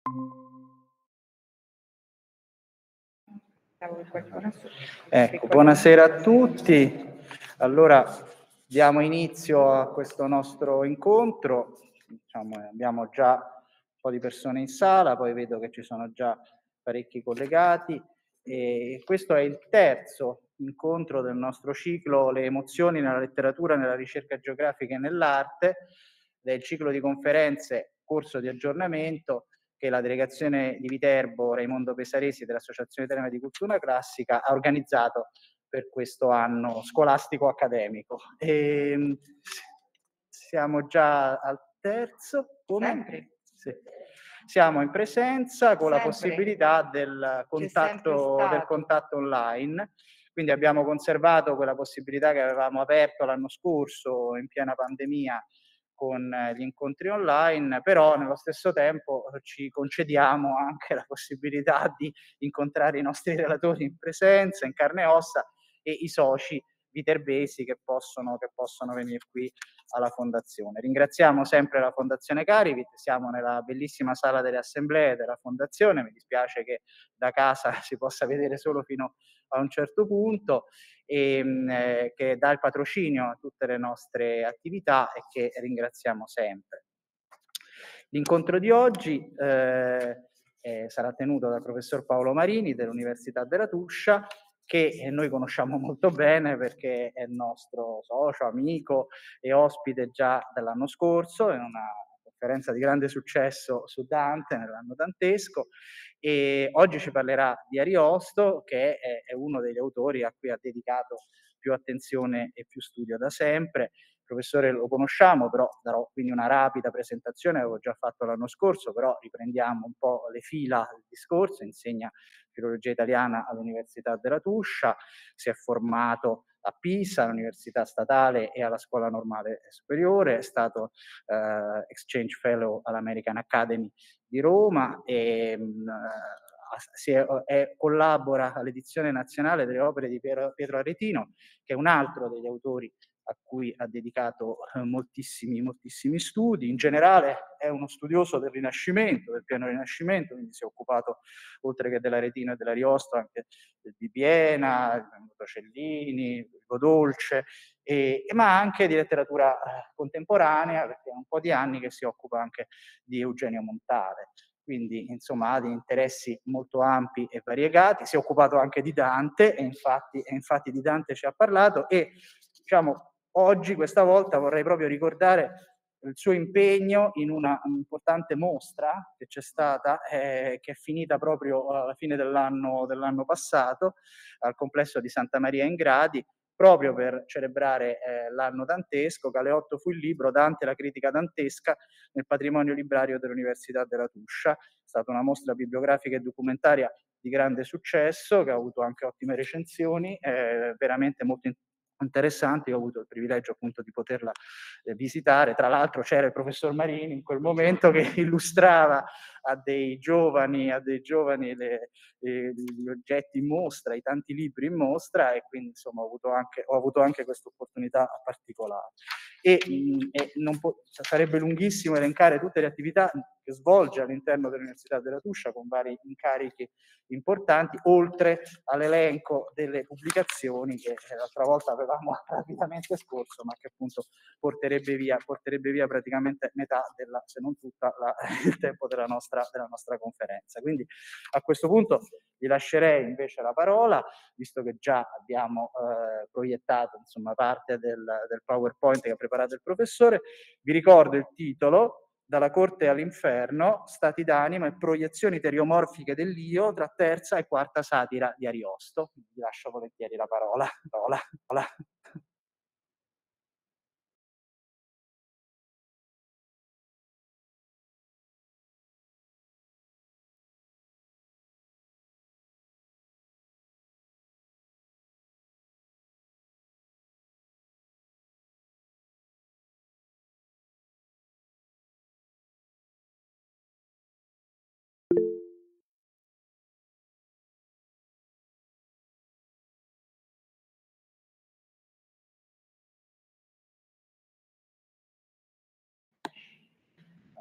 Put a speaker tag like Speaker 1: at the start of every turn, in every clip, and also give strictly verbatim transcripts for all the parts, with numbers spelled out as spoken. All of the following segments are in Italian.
Speaker 1: Ecco, buonasera a tutti. Allora, diamo inizio a questo nostro incontro. Diciamo, abbiamo già un po' di persone in sala, poi vedo che ci sono già parecchi collegati. E questo è il terzo incontro del nostro ciclo Le emozioni nella letteratura, nella ricerca geografica e nell'arte, del ciclo di conferenze Corso di aggiornamento che la delegazione di Viterbo Raimondo Pesaresi dell'Associazione Italiana di Cultura Classica ha organizzato per questo anno scolastico accademico. Ehm, siamo già al terzo, come?
Speaker 2: Sempre.
Speaker 1: Sì. Siamo in presenza con la
Speaker 2: Sempre.
Speaker 1: possibilità del
Speaker 2: C'è sempre
Speaker 1: contatto, del
Speaker 2: stato.
Speaker 1: contatto online, quindi abbiamo conservato quella possibilità che avevamo aperto l'anno scorso in piena pandemia con gli incontri online, però nello stesso tempo ci concediamo anche la possibilità di incontrare i nostri relatori in presenza, in carne e ossa, e i soci viterbesi che possono, che possono venire qui alla Fondazione. Ringraziamo sempre la Fondazione Carivit, siamo nella bellissima sala delle assemblee della Fondazione, mi dispiace che da casa si possa vedere solo fino a un certo punto, ehm, eh, che dà il patrocinio a tutte le nostre attività e che ringraziamo sempre. L'incontro di oggi eh, eh, sarà tenuto dal professor Paolo Marini dell'Università della Tuscia, che noi conosciamo molto bene perché è il nostro socio, amico e ospite già dall'anno scorso in una conferenza di grande successo su Dante, nell'anno dantesco, e oggi ci parlerà di Ariosto, che è, è uno degli autori a cui ha dedicato più attenzione e più studio da sempre. Il professore lo conosciamo, però darò quindi una rapida presentazione, l'avevo già fatto l'anno scorso, però riprendiamo un po' le fila del discorso. Insegna filologia italiana all'Università della Tuscia, si è formato a Pisa, all'Università Statale e alla Scuola Normale Superiore, è stato eh, Exchange Fellow all'American Academy di Roma e mh, si è, è, collabora all'edizione nazionale delle opere di Piero, Pietro Aretino, che è un altro degli autori a cui ha dedicato eh, moltissimi, moltissimi studi. In generale è uno studioso del Rinascimento, del pieno Rinascimento, quindi si è occupato, oltre che dell'Aretino e dell'Ariosto, anche di Piena, Cellini, Godolce, e, ma anche di letteratura eh, contemporanea, perché è un po' di anni che si occupa anche di Eugenio Montale. Quindi, insomma, ha dei interessi molto ampi e variegati. Si è occupato anche di Dante, e infatti, e infatti di Dante ci ha parlato, e diciamo, oggi, questa volta, vorrei proprio ricordare il suo impegno in una importante mostra che c'è stata, eh, che è finita proprio alla fine dell'anno, dell'anno passato, al complesso di Santa Maria in Gradi, proprio per celebrare eh, l'anno dantesco. Galeotto fu il libro, Dante, la critica dantesca nel patrimonio librario dell'Università della Tuscia. È stata una mostra bibliografica e documentaria di grande successo, che ha avuto anche ottime recensioni, eh, veramente molto interessanti. Io ho avuto il privilegio appunto di poterla eh, visitare. Tra l'altro c'era il professor Marini in quel momento che illustrava a dei giovani, a dei giovani le, eh, gli oggetti in mostra, i tanti libri in mostra, e quindi insomma ho avuto anche, ho avuto anche questa opportunità particolare. E, mh, e non po- sarebbe lunghissimo elencare tutte le attività che svolge all'interno dell'Università della Tuscia con vari incarichi importanti, oltre all'elenco delle pubblicazioni che l'altra volta avevamo rapidamente scorso, ma che appunto porterebbe via, porterebbe via praticamente metà, della, se non tutta, la, il tempo della nostra, della nostra conferenza. Quindi a questo punto vi lascerei invece la parola, visto che già abbiamo eh, proiettato insomma, parte del, del PowerPoint che ha preparato il professore. Vi ricordo il titolo: Dalla corte all'inferno, stati d'anima e proiezioni teriomorfiche dell'io tra terza e quarta satira di Ariosto. Vi lascio volentieri la parola. parola, parola.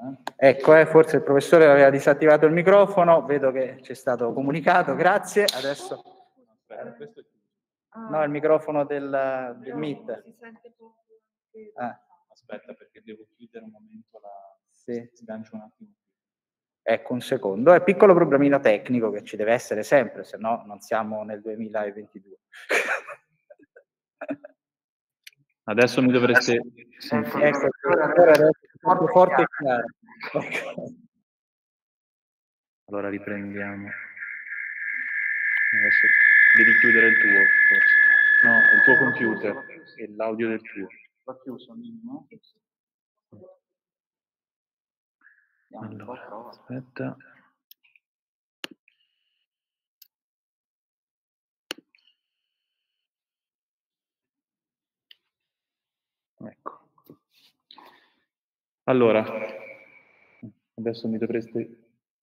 Speaker 1: Ecco, eh, forse il professore aveva disattivato il microfono, vedo che ci è stato comunicato, grazie. Adesso... No, il microfono del, del Meet. Eh.
Speaker 2: Aspetta, perché devo chiudere un momento la...
Speaker 1: Sì.
Speaker 2: Sgancio un attimo.
Speaker 1: Ecco, un secondo. È piccolo problemino tecnico che ci deve essere sempre, se no non siamo nel duemilaventidue.
Speaker 2: Adesso mi dovreste...
Speaker 1: Sì, ecco, ora adesso è forte e chiaro.
Speaker 2: Allora riprendiamo. Adesso devi chiudere il tuo, forse. No, il tuo computer e l'audio del tuo.
Speaker 1: L'ho chiuso, no?
Speaker 2: Allora, aspetta. Ecco. Allora, adesso mi dovreste...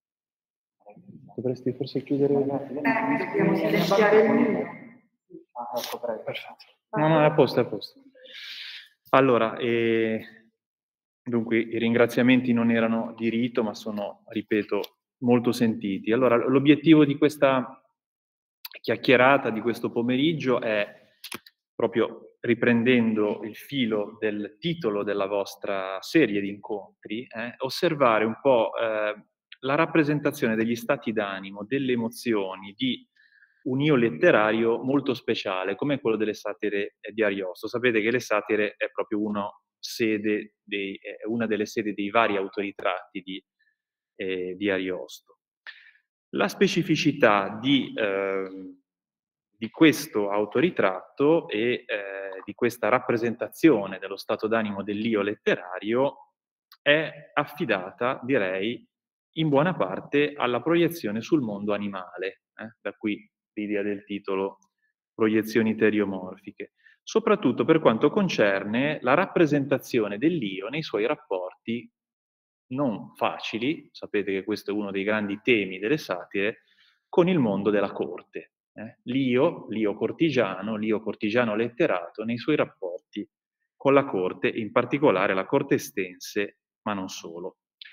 Speaker 2: Dovresti forse chiudere...
Speaker 3: Eh, dobbiamo silenziare il mio.
Speaker 1: Ah, ecco, prego.
Speaker 2: Perfetto. No, no, è a posto, è a posto. Allora, eh, dunque, i ringraziamenti non erano di rito, ma sono, ripeto, molto sentiti. Allora, l'obiettivo di questa chiacchierata, di questo pomeriggio, è proprio riprendendo il filo del titolo della vostra serie di incontri, eh, osservare un po' eh, la rappresentazione degli stati d'animo, delle emozioni, di un io letterario molto speciale, come quello delle satire di Ariosto. Sapete che le satire è proprio uno sede dei, è una delle sedi dei vari autoritratti di, eh, di Ariosto. La specificità di, eh, di questo autoritratto e eh, di questa rappresentazione dello stato d'animo dell'io letterario è affidata, direi, in buona parte alla proiezione sul mondo animale, eh? Da qui l'idea del titolo proiezioni teriomorfiche, soprattutto per quanto concerne la rappresentazione dell'io nei suoi rapporti non facili, sapete che questo è uno dei grandi temi delle satire, con il mondo della corte. Eh? L'io, l'io cortigiano, l'io cortigiano letterato nei suoi rapporti con la corte, in particolare la corte estense, ma non solo.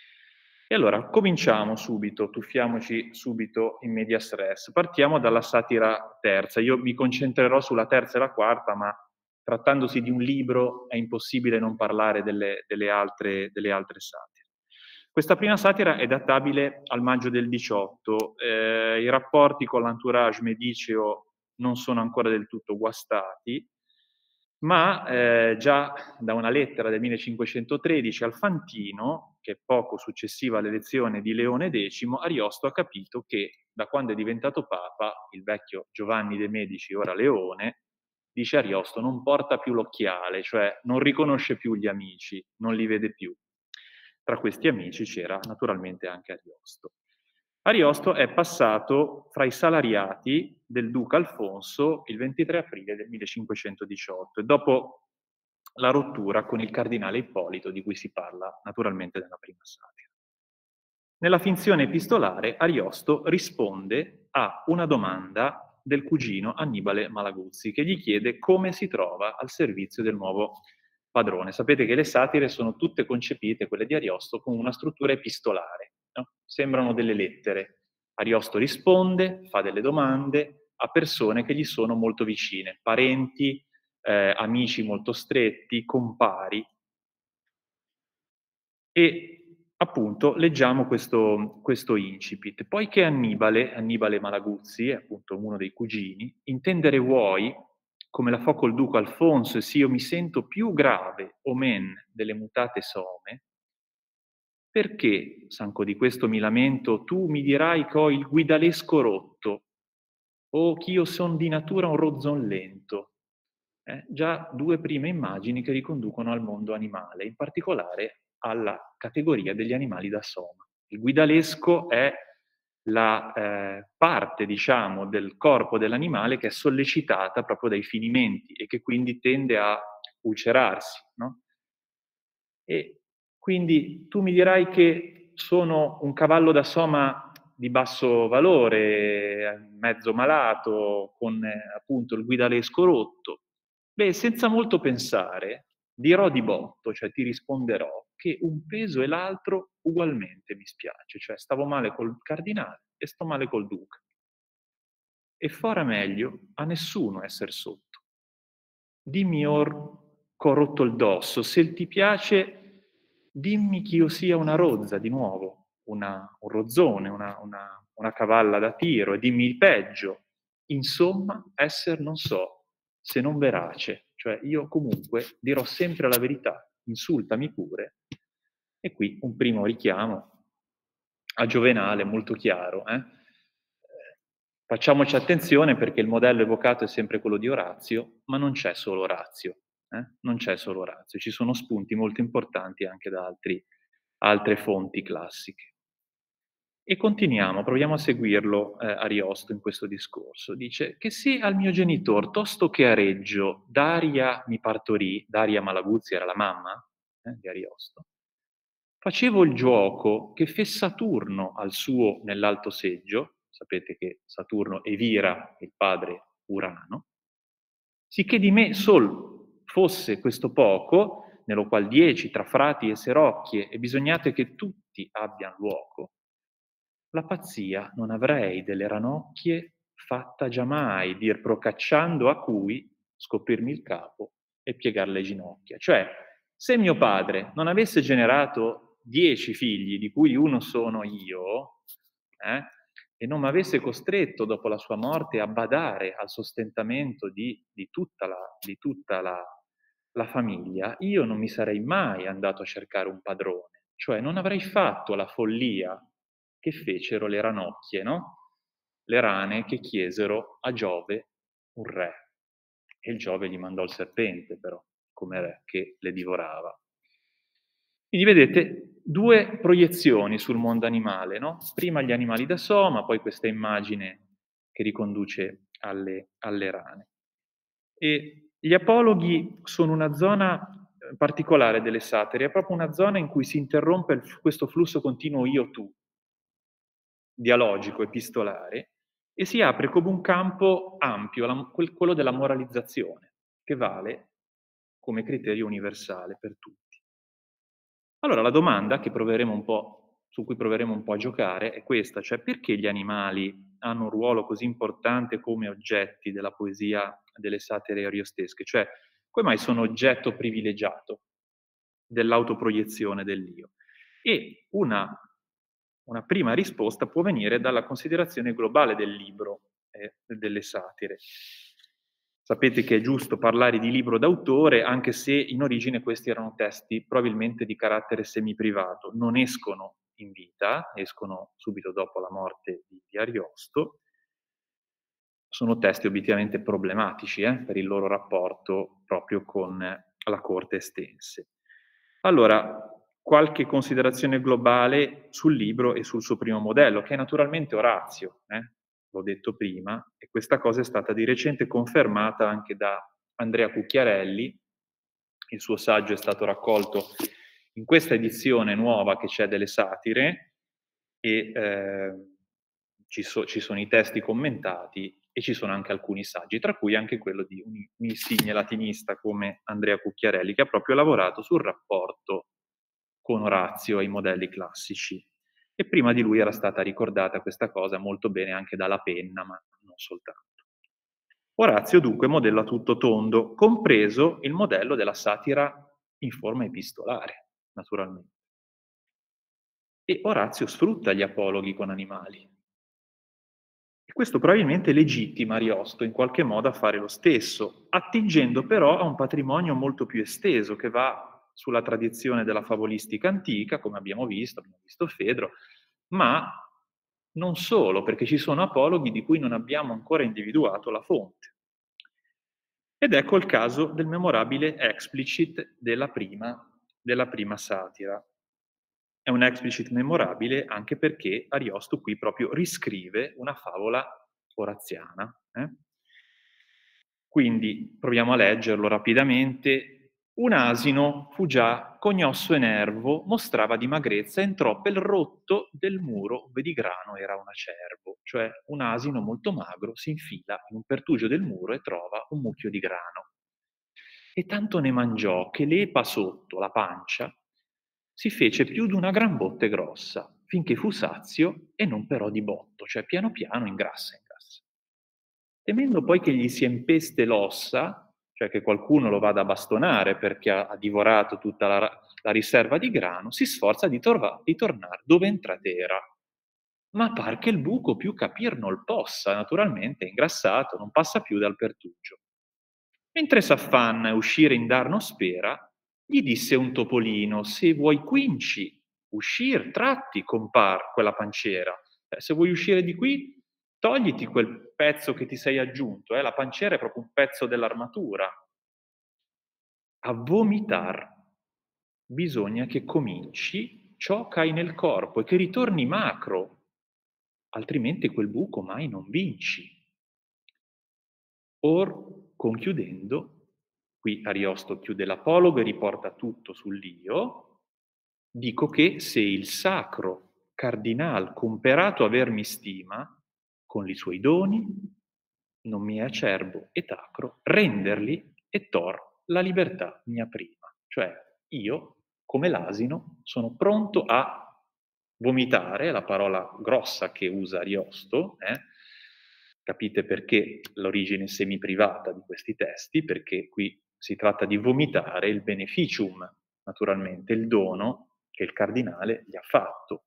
Speaker 2: E allora cominciamo subito, tuffiamoci subito in medias res. Partiamo dalla satira terza. Io mi concentrerò sulla terza e la quarta, ma trattandosi di un libro è impossibile non parlare delle, delle, altre, delle altre satire. Questa prima satira è databile al maggio del diciotto. Eh, I rapporti con l'entourage mediceo non sono ancora del tutto guastati, ma eh, già da una lettera del millecinquecentotredici al Fantino, che è poco successiva all'elezione di Leone decimo, Ariosto ha capito che da quando è diventato Papa, il vecchio Giovanni de' Medici, ora Leone, dice Ariosto, non porta più l'occhiale, cioè non riconosce più gli amici, non li vede più. Tra questi amici c'era naturalmente anche Ariosto. Ariosto è passato fra i salariati del duca Alfonso il ventitré aprile del millecinquecentodiciotto e dopo la rottura con il cardinale Ippolito, di cui si parla naturalmente nella prima satira. Nella finzione epistolare Ariosto risponde a una domanda del cugino Annibale Malaguzzi, che gli chiede come si trova al servizio del nuovo padrone. Sapete che le satire sono tutte concepite, quelle di Ariosto, con una struttura epistolare, no? Sembrano delle lettere. Ariosto risponde, fa delle domande a persone che gli sono molto vicine, parenti, eh, amici molto stretti, compari. E appunto leggiamo questo, questo incipit. Poiché Annibale, Annibale Malaguzzi, è appunto uno dei cugini, intendere vuoi, come la fo col duco Alfonso, e se io mi sento più grave o men delle mutate some, perché, sanco di questo mi lamento, tu mi dirai che ho il guidalesco rotto, o ch'io son di natura un rozzon lento. Eh, già due prime immagini che riconducono al mondo animale, in particolare alla categoria degli animali da soma. Il guidalesco è la eh, parte, diciamo, del corpo dell'animale che è sollecitata proprio dai finimenti e che quindi tende a ulcerarsi, no? E quindi tu mi dirai che sono un cavallo da soma di basso valore, mezzo malato, con eh, appunto il guidalesco rotto. Beh, senza molto pensare, dirò di botto, cioè ti risponderò, che un peso e l'altro ugualmente mi spiace, cioè stavo male col cardinale e sto male col duca. E fora meglio a nessuno esser sotto. Dimmi or c'ho rotto il dosso, se ti piace dimmi ch'io sia una rozza di nuovo, una, un rozzone, una, una, una cavalla da tiro, e dimmi il peggio. Insomma, esser non so, se non verace, cioè io comunque dirò sempre la verità, insultami pure. E qui un primo richiamo a Giovenale molto chiaro. Eh? Facciamoci attenzione perché il modello evocato è sempre quello di Orazio, ma non c'è solo Orazio, eh? Non c'è solo Orazio, ci sono spunti molto importanti anche da altri, altre fonti classiche. E continuiamo, proviamo a seguirlo eh, Ariosto in questo discorso. Dice che se al mio genitor, tosto che a Reggio, Daria mi partorì, Daria Malaguzzi era la mamma eh, di Ariosto, facevo il gioco che fe Saturno al suo nell'alto seggio, sapete che Saturno evira il padre Urano, sicché di me sol fosse questo poco, nello qual dieci tra frati e serocchie, e bisognate che tutti abbian luoco, la pazzia non avrei delle ranocchie fatta giammai, dir procacciando a cui scoprirmi il capo e piegar le ginocchia. Cioè, se mio padre non avesse generato dieci figli, di cui uno sono io, eh, e non mi avesse costretto dopo la sua morte a badare al sostentamento di, di tutta, la, di tutta la, la famiglia, io non mi sarei mai andato a cercare un padrone, cioè non avrei fatto la follia che fecero le ranocchie, no? Le rane che chiesero a Giove un re. E il Giove gli mandò il serpente, però, come re, che le divorava. Quindi vedete due proiezioni sul mondo animale, no? Prima gli animali da soma, poi questa immagine che riconduce alle, alle rane. E gli apologhi sono una zona particolare delle satire, è proprio una zona in cui si interrompe il, questo flusso continuo io-tu, dialogico, epistolare, e si apre come un campo ampio, la, quel, quello della moralizzazione, che vale come criterio universale per tutti. Allora la domanda che proveremo un po', su cui proveremo un po' a giocare è questa, cioè perché gli animali hanno un ruolo così importante come oggetti della poesia delle satire ariostesche? Cioè, come mai sono oggetto privilegiato dell'autoproiezione dell'io? E una, una prima risposta può venire dalla considerazione globale del libro e eh, delle satire. Sapete che è giusto parlare di libro d'autore, anche se in origine questi erano testi probabilmente di carattere semiprivato. Non escono in vita, escono subito dopo la morte di, di Ariosto. Sono testi obiettivamente problematici eh, per il loro rapporto proprio con la corte estense. Allora, qualche considerazione globale sul libro e sul suo primo modello, che è naturalmente Orazio, eh? L'ho detto prima, e questa cosa è stata di recente confermata anche da Andrea Cucchiarelli. Il suo saggio è stato raccolto in questa edizione nuova che c'è delle satire, e eh, ci, so, ci sono i testi commentati e ci sono anche alcuni saggi, tra cui anche quello di un, un insigne latinista come Andrea Cucchiarelli, che ha proprio lavorato sul rapporto con Orazio e i modelli classici. E prima di lui era stata ricordata questa cosa molto bene anche dalla Penna, ma non soltanto. Orazio dunque modella tutto tondo, compreso il modello della satira in forma epistolare, naturalmente. E Orazio sfrutta gli apologhi con animali. E questo probabilmente legittima Ariosto in qualche modo a fare lo stesso, attingendo però a un patrimonio molto più esteso che va sulla tradizione della favolistica antica, come abbiamo visto, abbiamo visto Fedro, ma non solo, perché ci sono apologhi di cui non abbiamo ancora individuato la fonte. Ed ecco il caso del memorabile explicit della prima, della prima satira. È un explicit memorabile anche perché Ariosto qui proprio riscrive una favola oraziana. Eh? Quindi proviamo a leggerlo rapidamente. Un asino fu già cognosso e nervo, mostrava dimagrezza, entrò pel rotto del muro, ove di grano era un acervo. Cioè un asino molto magro si infila in un pertugio del muro e trova un mucchio di grano. E tanto ne mangiò che l'epa sotto, la pancia, si fece più d'una gran botte grossa, finché fu sazio e non però di botto, cioè piano piano ingrassa, ingrassa. Temendo poi che gli si empeste l'ossa, cioè che qualcuno lo vada a bastonare perché ha, ha divorato tutta la, la riserva di grano, si sforza di, torva, di tornare dove entrat'era. Ma par che il buco più capir non possa, naturalmente è ingrassato, non passa più dal pertugio. Mentre s'affanna a uscire in dar non spera, gli disse un topolino: se vuoi quinci uscir, tratti, compar, quella panciera. Eh, se vuoi uscire di qui, togliti quel pezzo che ti sei aggiunto, eh? La panciera è proprio un pezzo dell'armatura. A vomitar bisogna che cominci ciò che hai nel corpo e che ritorni macro, altrimenti quel buco mai non vinci. Or, conchiudendo, qui Ariosto chiude l'apologo e riporta tutto sull'io, dico che se il sacro cardinal comperato avermi stima, con li suoi doni, non mi è acerbo et acro renderli e tor la libertà mia prima. Cioè io, come l'asino, sono pronto a vomitare, la parola grossa che usa Ariosto, eh? Capite perché l'origine semiprivata di questi testi, perché qui si tratta di vomitare il beneficium, naturalmente, il dono che il cardinale gli ha fatto.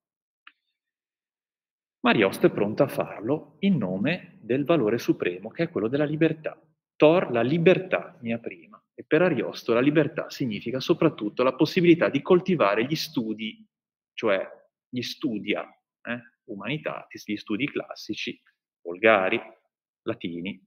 Speaker 2: Ma Ariosto è pronto a farlo in nome del valore supremo, che è quello della libertà. Tor la libertà mia prima. E per Ariosto la libertà significa soprattutto la possibilità di coltivare gli studi, cioè gli studia, eh, humanitatis, gli studi classici, volgari, latini.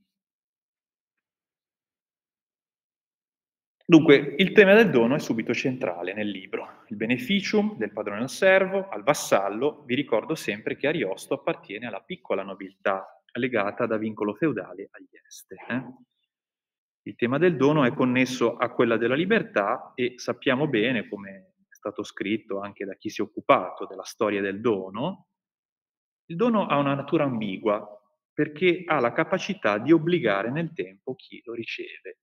Speaker 2: Dunque, il tema del dono è subito centrale nel libro. Il beneficium del padrone al servo, al vassallo. Vi ricordo sempre che Ariosto appartiene alla piccola nobiltà legata da vincolo feudale agli este. Eh? Il tema del dono è connesso a quella della libertà e sappiamo bene, come è stato scritto anche da chi si è occupato della storia del dono, il dono ha una natura ambigua perché ha la capacità di obbligare nel tempo chi lo riceve.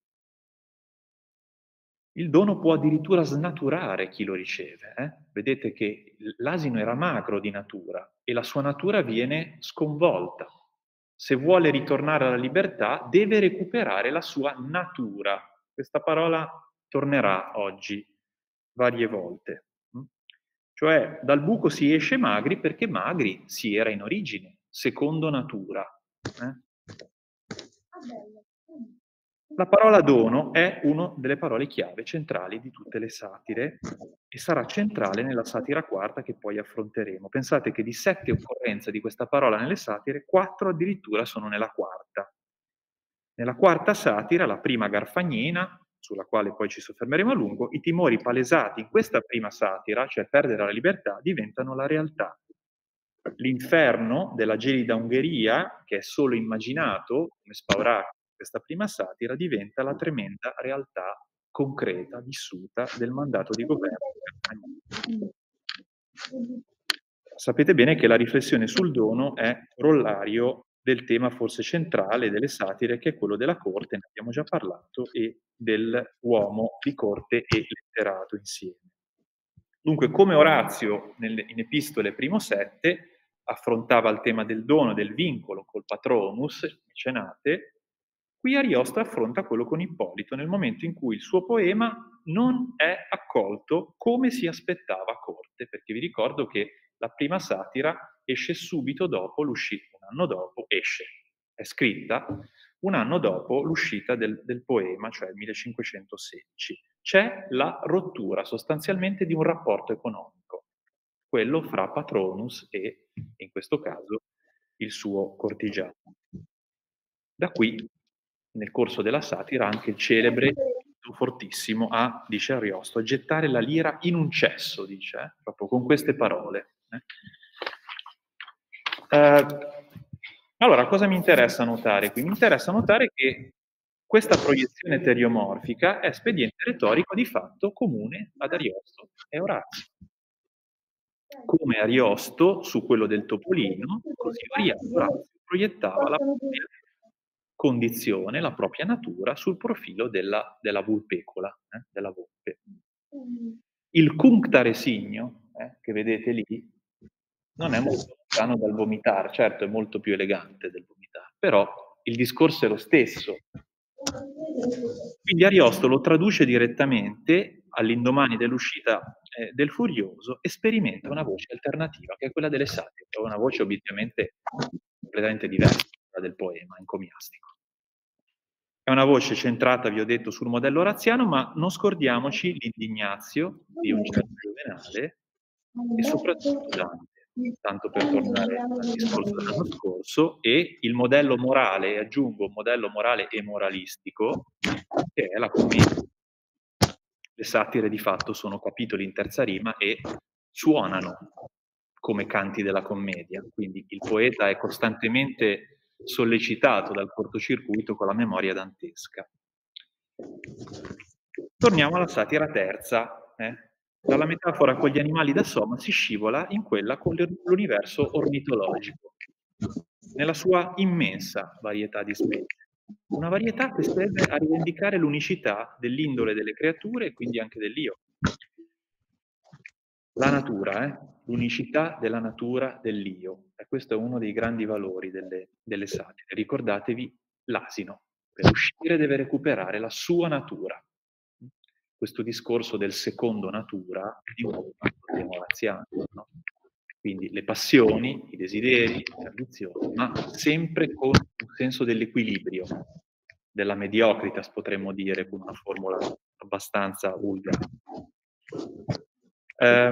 Speaker 2: Il dono può addirittura snaturare chi lo riceve. Eh? Vedete che l'asino era magro di natura e la sua natura viene sconvolta. Se vuole ritornare alla libertà, deve recuperare la sua natura. Questa parola tornerà oggi varie volte. Cioè, dal buco si esce magri perché magri si era in origine, secondo natura. Eh? La parola dono è una delle parole chiave centrali di tutte le satire e sarà centrale nella satira quarta che poi affronteremo. Pensate che di sette occorrenze di questa parola nelle satire, quattro addirittura sono nella quarta. Nella quarta satira, la prima Garfagnina, sulla quale poi ci soffermeremo a lungo, i timori palesati in questa prima satira, cioè perdere la libertà, diventano la realtà. L'inferno della gelida Ungheria, che è solo immaginato, come Spauracchio in questa prima satira, diventa la tremenda realtà concreta, vissuta, del mandato di governo di Garfagnina. Sapete bene che la riflessione sul dono è corollario del tema forse centrale delle satire, che è quello della corte, ne abbiamo già parlato, e dell'uomo di corte e letterato insieme. Dunque, come Orazio nelle, in Epistole primo sette affrontava il tema del dono, del vincolo col patronus, mecenate, qui Ariosto affronta quello con Ippolito nel momento in cui il suo poema non è accolto come si aspettava a corte, perché vi ricordo che la prima satira esce subito dopo l'uscita, un anno dopo esce, è scritta un anno dopo l'uscita del, del poema, cioè il millecinquecentosedici. C'è la rottura sostanzialmente di un rapporto economico, quello fra patronus e, in questo caso, il suo cortigiano. Da qui, nel corso della satira, anche il celebre fortissimo a, dice Ariosto, gettare la lira in un cesso, dice, eh? Proprio con queste parole. Eh? Eh, allora, cosa mi interessa notare qui? Mi interessa notare che questa proiezione teriomorfica è espediente retorico di fatto comune ad Ariosto e Orazio. Come Ariosto, su quello del topolino, così Orazio proiettava la propria condizione, la propria natura, sul profilo della, della vulpecola, eh, della volpe. Il cunctare signo, eh, che vedete lì, non è molto lontano dal vomitare, certo è molto più elegante del vomitare, però il discorso è lo stesso. Quindi Ariosto lo traduce direttamente all'indomani dell'uscita eh, del Furioso e sperimenta una voce alternativa, che è quella delle satire, una voce obiettivamente completamente diversa da del poema encomiastico. È una voce centrata, vi ho detto, sul modello oraziano, ma non scordiamoci l'indignazio di un certo Juvenale e soprattutto Dante, tanto per tornare al discorso dell'anno scorso, e il modello morale, e aggiungo un modello morale e moralistico, che è la commedia. Le satire di fatto sono capitoli in terza rima e suonano come canti della commedia, quindi il poeta è costantemente sollecitato dal cortocircuito con la memoria dantesca. Torniamo alla satira terza. Eh? Dalla metafora con gli animali da Soma si scivola in quella con l'universo ornitologico, nella sua immensa varietà di specie. Una varietà che serve a rivendicare l'unicità dell'indole delle creature e quindi anche dell'io. La natura, eh? L'unicità della natura dell'io. E questo è uno dei grandi valori delle, delle satire. Ricordatevi l'asino. Per uscire deve recuperare la sua natura. Questo discorso del secondo natura è di nuovo un tema oraziano, no? Quindi le passioni, i desideri, le ambizioni, ma sempre con un senso dell'equilibrio, della mediocritas potremmo dire, con una formula abbastanza vulgare. Eh,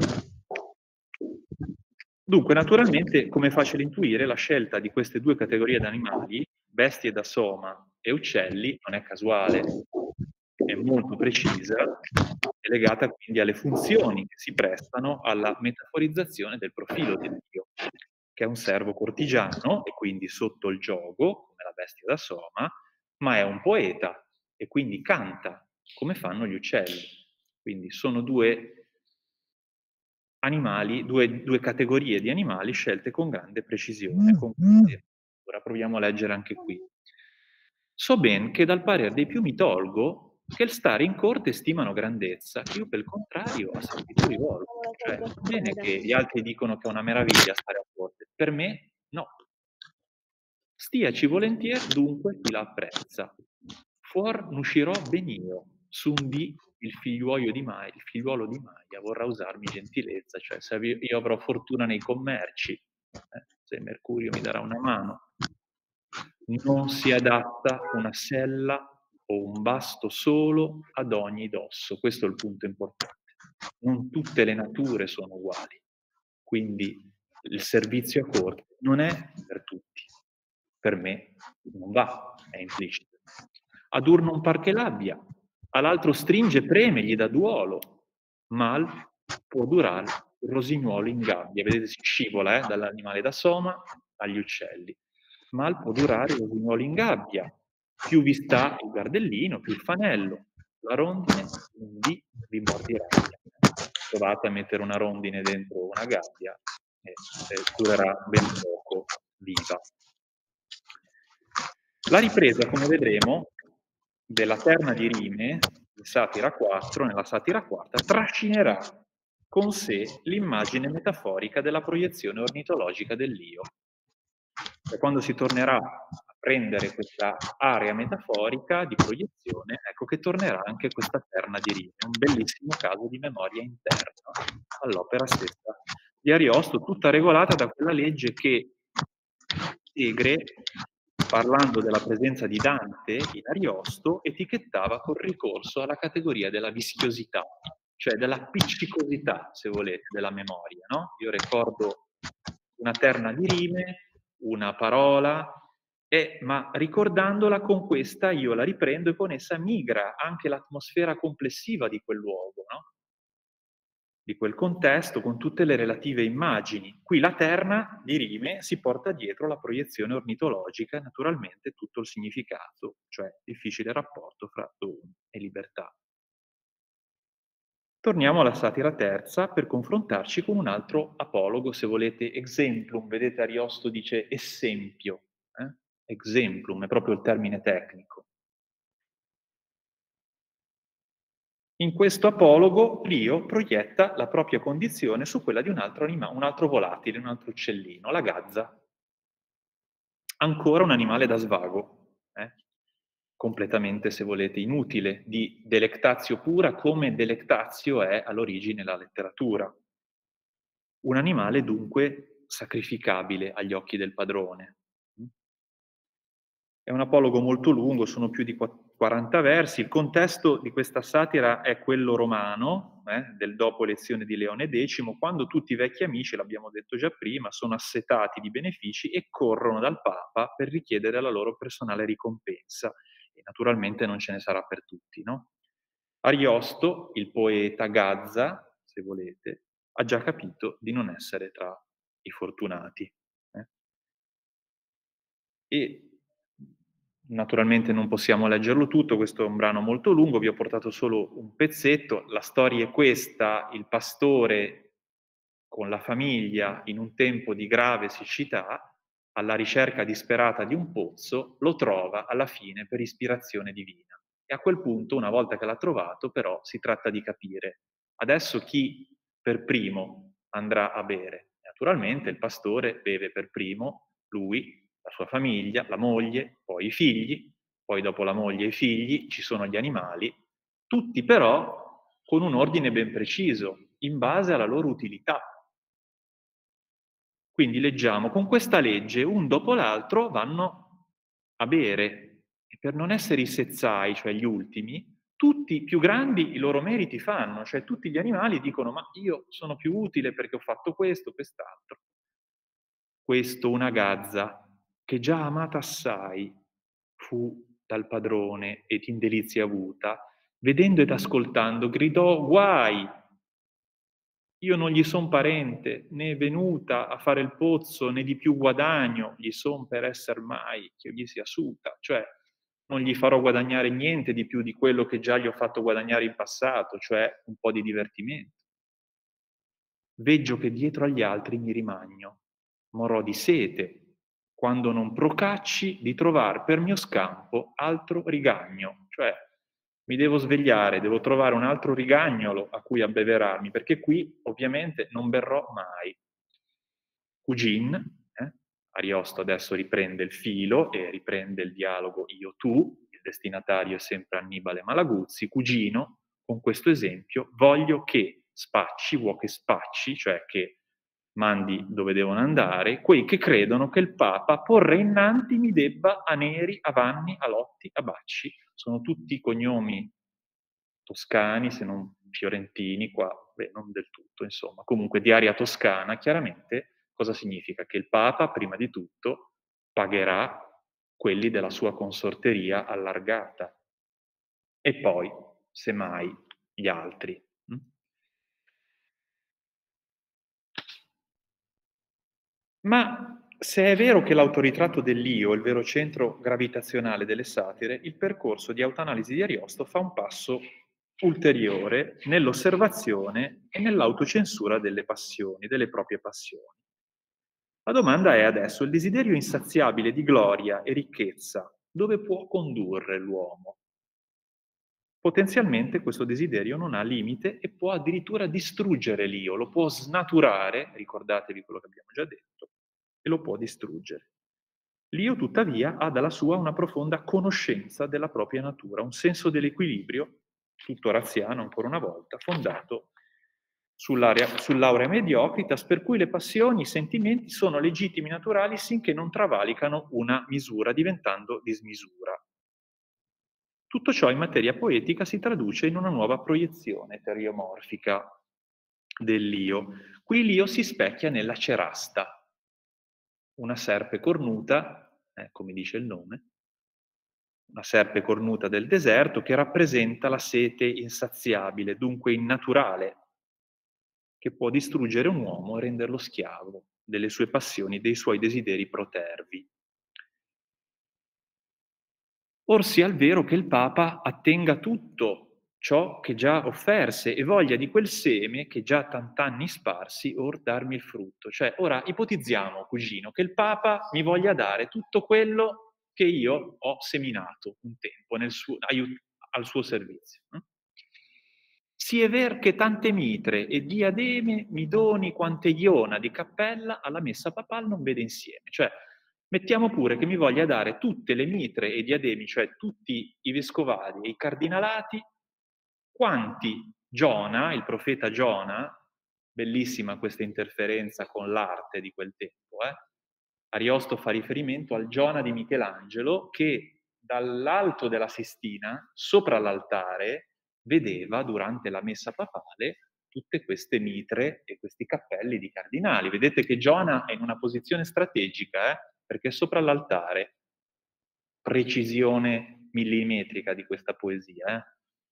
Speaker 2: dunque, naturalmente, come è facile intuire, la scelta di queste due categorie di animali, bestie da soma e uccelli, non è casuale, è molto precisa, è legata quindi alle funzioni che si prestano alla metaforizzazione del profilo del dio, che è un servo cortigiano e quindi sotto il giogo, come la bestia da soma, ma è un poeta e quindi canta, come fanno gli uccelli. Quindi sono due animali, due, due categorie di animali scelte con grande precisione. Con grande... Ora proviamo a leggere anche qui. So ben che dal parer dei più mi tolgo che il stare in corte stimano grandezza, che io per il contrario a servitù rivolgo. Cioè, va bene che gli altri dicono che è una meraviglia stare a corte, per me no. Stiaci volentier dunque chi la apprezza. Fuor n'uscirò ben io, s'un dì il figliuolo di Maia, il figliuolo di Maia vorrà usarmi gentilezza, cioè se io avrò fortuna nei commerci, eh, se Mercurio mi darà una mano. Non si adatta una sella o un basto solo ad ogni dosso. Questo è il punto importante. Non tutte le nature sono uguali, quindi il servizio a corte non è per tutti. Per me non va, è implicito. Ad uno non par che l'abbia, all'altro stringe, preme, gli dà duolo, mal può durare il rosignuolo in gabbia. Vedete, si scivola eh, dall'animale da soma agli uccelli. Mal può durare il rosignuolo in gabbia. Più vi sta il gardellino, più il fanello. La rondine un dì vi mordirà. Provate a mettere una rondine dentro una gabbia e eh, durerà ben poco viva. La ripresa, come vedremo, della terna di rime, in satira quattro, nella satira quarta, trascinerà con sé l'immagine metaforica della proiezione ornitologica dell'io. E quando si tornerà a prendere questa area metaforica di proiezione, ecco che tornerà anche questa terna di rime, un bellissimo caso di memoria interna all'opera stessa di Ariosto, tutta regolata da quella legge che Segre, parlando della presenza di Dante in Ariosto, etichettava col ricorso alla categoria della vischiosità, cioè della appiccicosità, se volete, della memoria, no? Io ricordo una terna di rime, una parola, e, ma ricordandola con questa io la riprendo e con essa migra anche l'atmosfera complessiva di quel luogo, no? Di quel contesto, con tutte le relative immagini. Qui la terna di rime si porta dietro la proiezione ornitologica e naturalmente tutto il significato, cioè il difficile rapporto fra dono e libertà. Torniamo alla satira terza per confrontarci con un altro apologo, se volete, exemplum. Vedete, Ariosto dice esempio. Eh? Exemplum è proprio il termine tecnico. In questo apologo Lio proietta la propria condizione su quella di un altro animale, un altro volatile, un altro uccellino, la gazza. Ancora un animale da svago, eh? completamente, se volete, inutile, di delectatio pura, come delectatio è all'origine la letteratura. Un animale dunque sacrificabile agli occhi del padrone. È un apologo molto lungo, sono più di quaranta versi. Il contesto di questa satira è quello romano, eh, del dopo elezione di Leone decimo, quando tutti i vecchi amici, l'abbiamo detto già prima, sono assetati di benefici e corrono dal Papa per richiedere la loro personale ricompensa. E naturalmente non ce ne sarà per tutti, no? Ariosto, il poeta Gazza, se volete, ha già capito di non essere tra i fortunati. Eh? E naturalmente non possiamo leggerlo tutto, questo è un brano molto lungo, vi ho portato solo un pezzetto. La storia è questa: il pastore con la famiglia in un tempo di grave siccità, alla ricerca disperata di un pozzo, lo trova alla fine per ispirazione divina. E a quel punto, una volta che l'ha trovato, però, si tratta di capire adesso chi per primo andrà a bere. Naturalmente il pastore beve per primo, lui, la sua famiglia, la moglie, poi i figli, poi dopo la moglie e i figli ci sono gli animali, tutti però con un ordine ben preciso, in base alla loro utilità. Quindi leggiamo, con questa legge un dopo l'altro vanno a bere, e per non essere i sezzai, cioè gli ultimi, tutti i più grandi i loro meriti fanno, cioè tutti gli animali dicono ma io sono più utile perché ho fatto questo, quest'altro. Questo una gazza, che già amata assai fu dal padrone ed in delizia avuta, vedendo ed ascoltando gridò guai, io non gli son parente, né venuta a fare il pozzo, né di più guadagno gli son per esser mai che io gli sia suta, cioè non gli farò guadagnare niente di più di quello che già gli ho fatto guadagnare in passato, cioè un po' di divertimento. Veggio che dietro agli altri mi rimagno, morrò di sete, quando non procacci di trovar per mio scampo altro rigagno, cioè mi devo svegliare, devo trovare un altro rigagnolo a cui abbeverarmi, perché qui ovviamente non berrò mai. Cugin, eh? Ariosto adesso riprende il filo e riprende il dialogo io-tu, il destinatario è sempre Annibale Malaguzzi, cugino, con questo esempio, voglio che spacci, vuoi che spacci, cioè che mandi dove devono andare, quei che credono che il Papa porre innanti mi debba a Neri, a Vanni, a Lotti, a Bacci. Sono tutti cognomi toscani, se non fiorentini, qua, beh, non del tutto, insomma. Comunque di aria toscana, chiaramente, cosa significa? Che il Papa, prima di tutto, pagherà quelli della sua consorteria allargata. E poi, semmai, gli altri. Ma se è vero che l'autoritratto dell'io è il vero centro gravitazionale delle satire, il percorso di autoanalisi di Ariosto fa un passo ulteriore nell'osservazione e nell'autocensura delle passioni, delle proprie passioni. La domanda è adesso, il desiderio insaziabile di gloria e ricchezza, dove può condurre l'uomo? Potenzialmente questo desiderio non ha limite e può addirittura distruggere l'io, lo può snaturare, ricordatevi quello che abbiamo già detto, e lo può distruggere. L'io, tuttavia, ha dalla sua una profonda conoscenza della propria natura, un senso dell'equilibrio, tutto razziano ancora una volta, fondato sull'aurea mediocritas, per cui le passioni, i sentimenti sono legittimi naturali sinché non travalicano una misura, diventando dismisura. Tutto ciò in materia poetica si traduce in una nuova proiezione teriomorfica dell'io. Qui l'io si specchia nella cerasta, una serpe cornuta, eh, come dice il nome, una serpe cornuta del deserto che rappresenta la sete insaziabile, dunque innaturale, che può distruggere un uomo e renderlo schiavo delle sue passioni, dei suoi desideri protervi. Or sia il vero che il Papa attenga tutto ciò che già offerse e voglia di quel seme che già tant'anni sparsi or darmi il frutto. Cioè, ora ipotizziamo, cugino, che il Papa mi voglia dare tutto quello che io ho seminato un tempo nel suo, aiut- al suo servizio. Si è ver che tante mitre e diademe mi doni quante iona di cappella alla messa papal non vede insieme. Cioè, mettiamo pure che mi voglia dare tutte le mitre e diademi, cioè tutti i vescovadi e i cardinalati, quanti Giona, il profeta Giona, bellissima questa interferenza con l'arte di quel tempo, eh? Ariosto fa riferimento al Giona di Michelangelo che dall'alto della Sistina, sopra l'altare, vedeva durante la messa papale tutte queste mitre e questi cappelli di cardinali. Vedete che Giona è in una posizione strategica, eh? Perché sopra l'altare, precisione millimetrica di questa poesia, eh?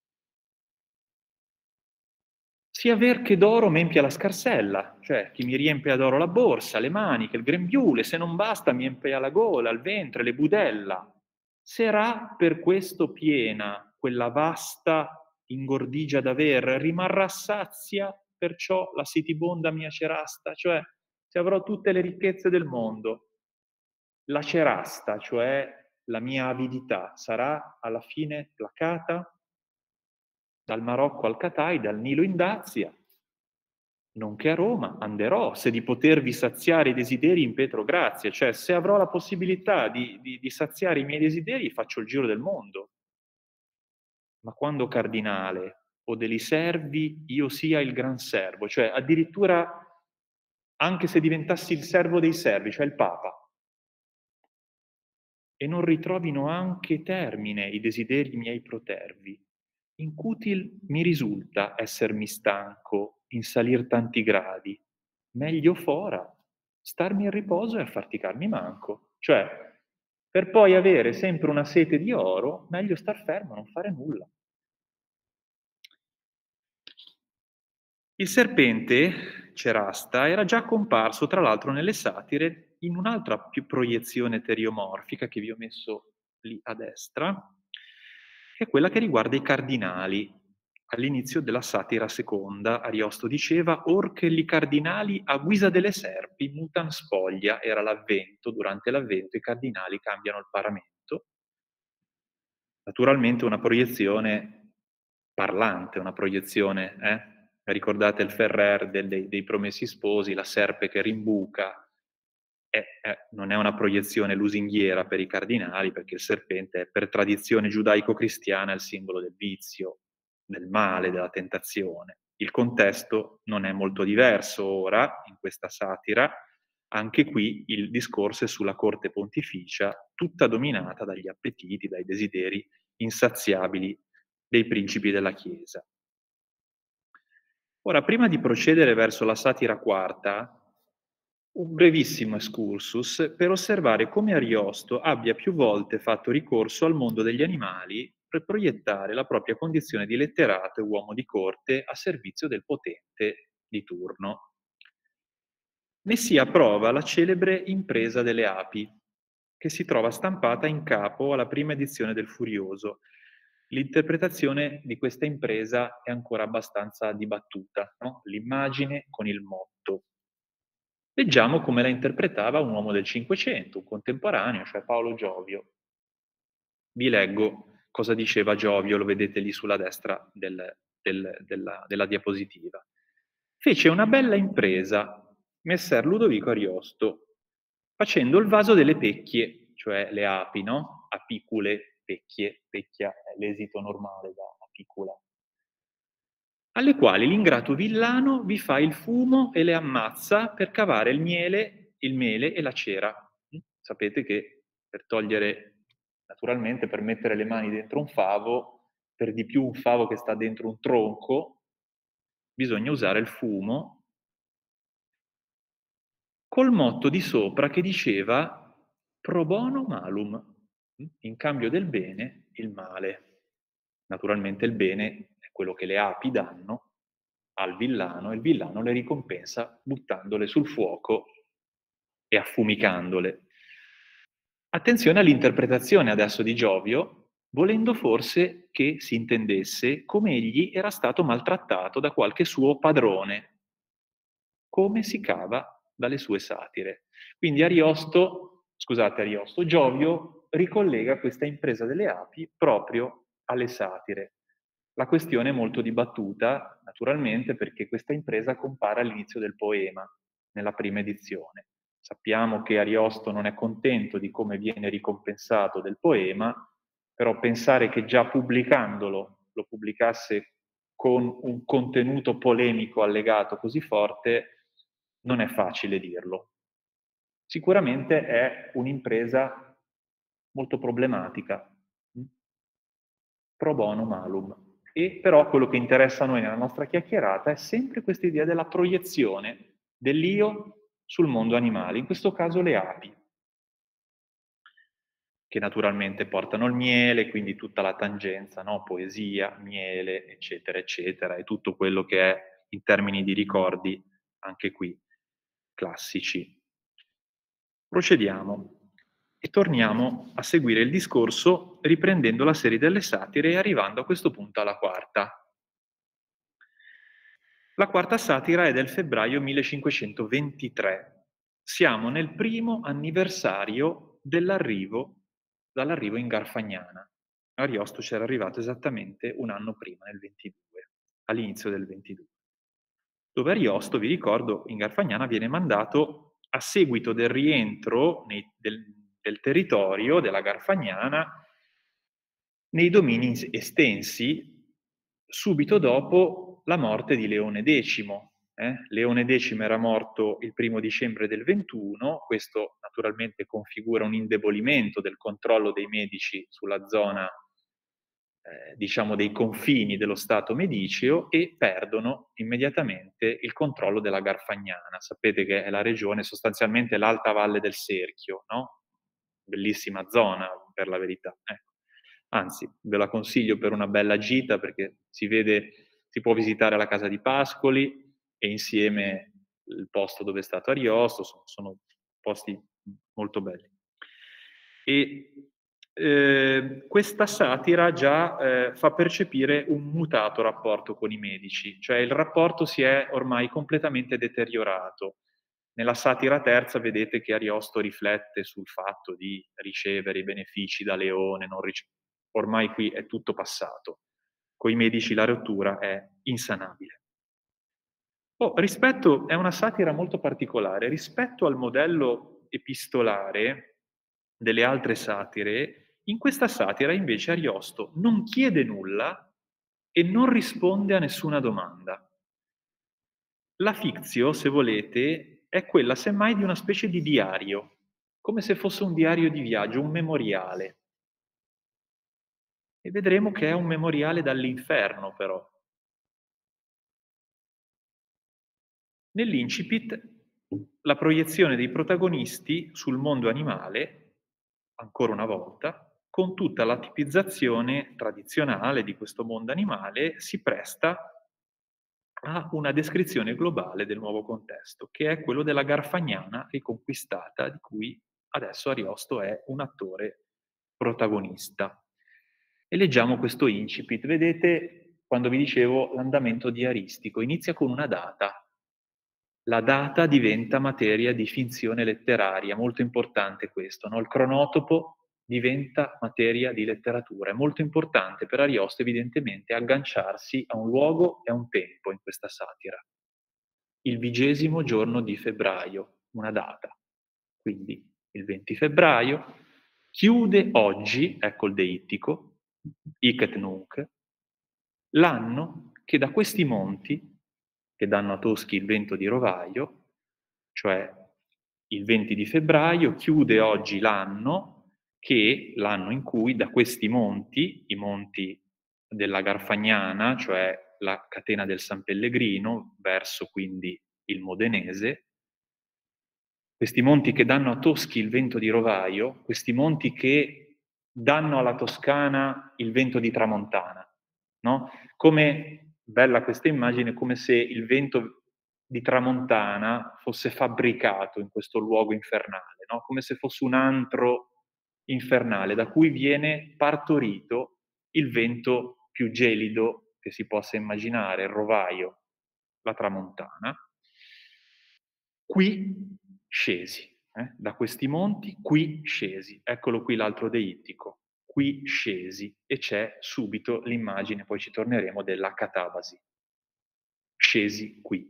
Speaker 2: Sia ver che d'oro m'empia la scarsella, cioè chi mi riempie d'oro la borsa, le maniche, il grembiule, se non basta mi empia la gola, il ventre, le budella. Serà per questo piena quella vasta ingordigia d'aver, rimarrà sazia, perciò la sitibonda mia cerasta, cioè se avrò tutte le ricchezze del mondo, la cerasta, cioè la mia avidità, sarà alla fine placata? Dal Marocco al Catai, dal Nilo in Dazia, nonché a Roma anderò, se di potervi saziare i desideri in Petro grazie, cioè se avrò la possibilità di, di, di saziare i miei desideri faccio il giro del mondo. Ma quando cardinale o degli servi io sia il gran servo, cioè addirittura anche se diventassi il servo dei servi, cioè il Papa, e non ritrovino anche termine i desideri miei protervi, incutil mi risulta essermi stanco in salir tanti gradi, meglio fora starmi in riposo e affaticarmi manco. Cioè, per poi avere sempre una sete di oro, meglio star fermo, non fare nulla. Il serpente, Cerasta, era già comparso tra l'altro nelle satire in un'altra più proiezione teriomorfica che vi ho messo lì a destra, che è quella che riguarda i cardinali. All'inizio della satira seconda, Ariosto diceva «Or che li cardinali a guisa delle serpi mutan spoglia», era l'avvento, durante l'avvento i cardinali cambiano il paramento. Naturalmente una proiezione parlante, una proiezione, eh? Ricordate il Ferrer del, dei, dei Promessi Sposi, la serpe che rimbuca, eh, eh, non è una proiezione lusinghiera per i cardinali, perché il serpente è per tradizione giudaico-cristiana il simbolo del vizio, del male, della tentazione. Il contesto non è molto diverso ora, in questa satira, anche qui il discorso è sulla corte pontificia, tutta dominata dagli appetiti, dai desideri insaziabili dei principi della Chiesa. Ora, prima di procedere verso la satira quarta, un brevissimo excursus per osservare come Ariosto abbia più volte fatto ricorso al mondo degli animali per proiettare la propria condizione di letterato e uomo di corte a servizio del potente di turno. Ne sia prova la celebre Impresa delle api, che si trova stampata in capo alla prima edizione del Furioso. L'interpretazione di questa impresa è ancora abbastanza dibattuta, no? L'immagine con il motto. Leggiamo come la interpretava un uomo del Cinquecento, un contemporaneo, cioè Paolo Giovio. Vi leggo cosa diceva Giovio, lo vedete lì sulla destra del, del, della, della diapositiva. Fece una bella impresa messer Ludovico Ariosto, facendo il vaso delle pecchie, cioè le api, no? Apicule, pecchie, pecchia è l'esito normale da apicula, alle quali l'ingrato villano vi fa il fumo e le ammazza per cavare il miele, il mele e la cera. Sapete che per togliere, naturalmente, per mettere le mani dentro un favo, per di più un favo che sta dentro un tronco, bisogna usare il fumo, col motto di sopra che diceva pro bono malum, in cambio del bene il male. Naturalmente il bene è quello che le api danno al villano e il villano le ricompensa buttandole sul fuoco e affumicandole. Attenzione all'interpretazione adesso di Giovio, volendo forse che si intendesse come egli era stato maltrattato da qualche suo padrone, come si cava dalle sue satire. Quindi Ariosto, scusate Ariosto, Giovio ricollega questa impresa delle api proprio alle satire. La questione è molto dibattuta, naturalmente, perché questa impresa compare all'inizio del poema, nella prima edizione. Sappiamo che Ariosto non è contento di come viene ricompensato del poema, però pensare che già pubblicandolo lo pubblicasse con un contenuto polemico allegato così forte non è facile dirlo. Sicuramente è un'impresa molto problematica, pro bono malum. E però quello che interessa a noi nella nostra chiacchierata è sempre questa idea della proiezione dell'io sul mondo animale, in questo caso le api, che naturalmente portano il miele, quindi tutta la tangenza, no? Poesia, miele, eccetera, eccetera, e tutto quello che è in termini di ricordi, anche qui, classici. Procediamo e torniamo a seguire il discorso riprendendo la serie delle satire e arrivando a questo punto alla quarta. La quarta satira è del febbraio millecinquecentoventitré. Siamo nel primo anniversario dell'arrivo, dall'arrivo in Garfagnana. Ariosto c'era arrivato esattamente un anno prima, nel ventidue, all'inizio del ventidue. Dove Ariosto, vi ricordo, in Garfagnana viene mandato a seguito del rientro nei, del, del territorio della Garfagnana nei domini estensi subito dopo la morte di Leone decimo. Eh? Leone decimo era morto il primo dicembre del ventuno, questo naturalmente configura un indebolimento del controllo dei medici sulla zona, eh, diciamo, dei confini dello Stato mediceo e perdono immediatamente il controllo della Garfagnana. Sapete che è la regione, sostanzialmente l'alta valle del Serchio, no? Bellissima zona, per la verità. Ecco. Anzi, ve la consiglio per una bella gita perché si vede, si può visitare la casa di Pascoli e insieme il posto dove è stato Ariosto, sono, sono posti molto belli. E eh, questa satira già eh, fa percepire un mutato rapporto con i medici, cioè il rapporto si è ormai completamente deteriorato. Nella satira terza vedete che Ariosto riflette sul fatto di ricevere i benefici da Leone, non rice- ormai qui è tutto passato. Con i medici la rottura è insanabile. Oh, rispetto, è una satira molto particolare. Rispetto al modello epistolare delle altre satire, in questa satira invece Ariosto non chiede nulla e non risponde a nessuna domanda. La fictio, se volete, è quella semmai di una specie di diario, come se fosse un diario di viaggio, un memoriale. E vedremo che è un memoriale dall'inferno, però. Nell'incipit, la proiezione dei protagonisti sul mondo animale, ancora una volta, con tutta la tipizzazione tradizionale di questo mondo animale, si presta a una descrizione globale del nuovo contesto, che è quello della Garfagnana riconquistata, di cui adesso Ariosto è un attore protagonista. E leggiamo questo incipit. Vedete, quando vi dicevo l'andamento diaristico, inizia con una data. La data diventa materia di finzione letteraria, molto importante questo, no? Il cronotopo diventa materia di letteratura. È molto importante per Ariosto, evidentemente, agganciarsi a un luogo e a un tempo in questa satira. Il vigesimo giorno di febbraio, una data. Quindi il venti febbraio, chiude oggi, ecco il deittico, hic et nunc, l'anno che da questi monti, che danno a Toschi il vento di Rovaio, cioè il venti di febbraio, chiude oggi l'anno che l'anno in cui da questi monti, i monti della Garfagnana, cioè la catena del San Pellegrino, verso quindi il Modenese, questi monti che danno a Toschi il vento di Rovaio, questi monti che danno alla Toscana il vento di tramontana, no? Come, bella questa immagine, come se il vento di tramontana fosse fabbricato in questo luogo infernale, no? Come se fosse un antro infernale da cui viene partorito il vento più gelido che si possa immaginare, il rovaio, la tramontana. Qui scesi, eh? Da questi monti, qui scesi. Eccolo qui l'altro deittico. qui scesi, e c'è subito l'immagine, poi ci torneremo, della catabasi. Scesi qui.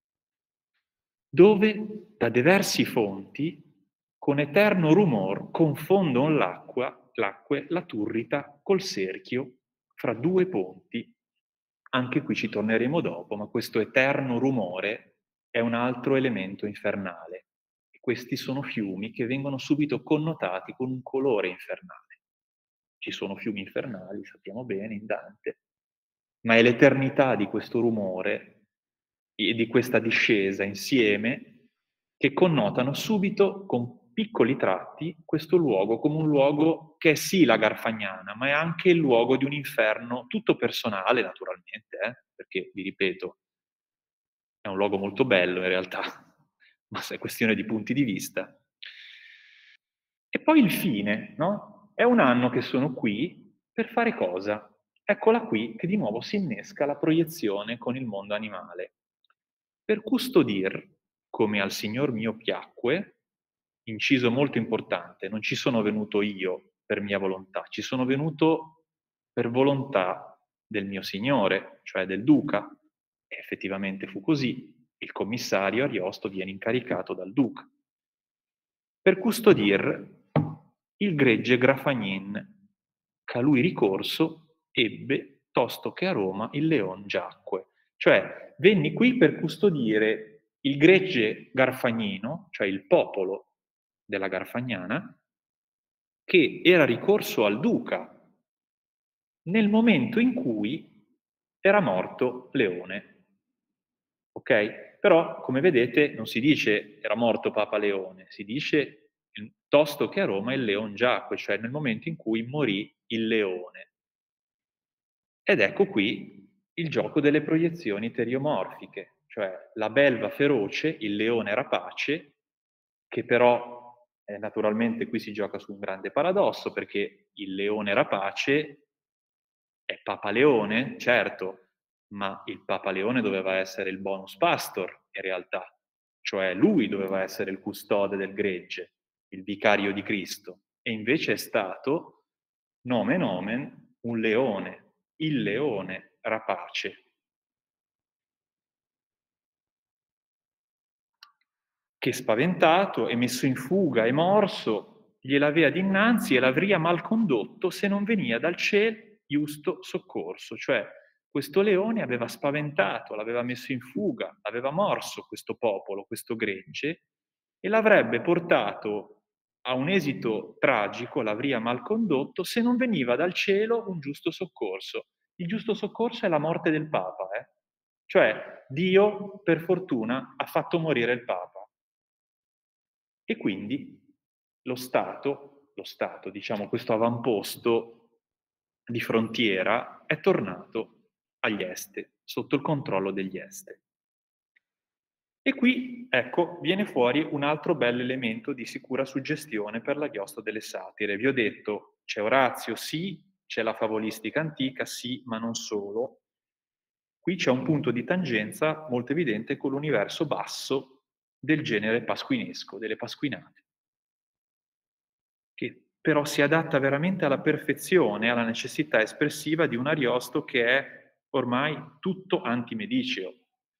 Speaker 2: Dove da diversi fonti, con eterno rumor, confondon l'acqua, l'acque, la turrita col cerchio, fra due ponti. Anche qui ci torneremo dopo, ma questo eterno rumore è un altro elemento infernale. E questi sono fiumi che vengono subito connotati con un colore infernale. Ci sono fiumi infernali, sappiamo bene, in Dante, ma è l'eternità di questo rumore e di questa discesa insieme che connotano subito con piccoli tratti questo luogo come un luogo che è sì la Garfagnana, ma è anche il luogo di un inferno tutto personale, naturalmente, eh? Perché, vi ripeto, è un luogo molto bello in realtà, ma se è questione di punti di vista. E poi il fine, no? È un anno che sono qui per fare cosa? Eccola qui che di nuovo si innesca la proiezione con il mondo animale. Per custodir, come al Signor mio piacque, inciso molto importante, non ci sono venuto io per mia volontà, ci sono venuto per volontà del mio Signore, cioè del Duca. E effettivamente fu così, il commissario Ariosto viene incaricato dal Duca. Per custodir il gregge Grafagnin, ch'a lui ricorso ebbe, tosto che a Roma il leon giacque. Cioè, venni qui per custodire il gregge garfagnino, cioè il popolo della Garfagnana, che era ricorso al duca nel momento in cui era morto Leone. Ok? Però, come vedete, non si dice era morto Papa Leone, si dice tosto che a Roma il leon giacque, cioè nel momento in cui morì il leone. Ed ecco qui il gioco delle proiezioni teriomorfiche, cioè la belva feroce, il leone rapace, che però eh, naturalmente qui si gioca su un grande paradosso, perché il leone rapace è Papa Leone, certo, ma il Papa Leone doveva essere il bonus pastor in realtà, cioè lui doveva essere il custode del gregge, il vicario di Cristo, e invece è stato, nomen omen, un leone, il leone rapace, che spaventato e messo in fuga e morso, gliel'avea dinanzi e l'avria mal condotto se non venia dal ciel giusto soccorso. Cioè, questo leone aveva spaventato, l'aveva messo in fuga, aveva morso questo popolo, questo gregge, e l'avrebbe portato a un esito tragico, l'avria mal condotto, se non veniva dal cielo un giusto soccorso. Il giusto soccorso è la morte del Papa, eh? Cioè, Dio, per fortuna, ha fatto morire il Papa. E quindi lo Stato, lo Stato, diciamo questo avamposto di frontiera, è tornato agli Este, sotto il controllo degli Este. E qui, ecco, viene fuori un altro bel elemento di sicura suggestione per l'Agiosto delle Satire. Vi ho detto, c'è Orazio, sì, c'è la favolistica antica, sì, ma non solo. Qui c'è un punto di tangenza molto evidente con l'universo basso del genere pasquinesco, delle pasquinate, che però si adatta veramente alla perfezione, alla necessità espressiva di un Ariosto che è ormai tutto antimediceo.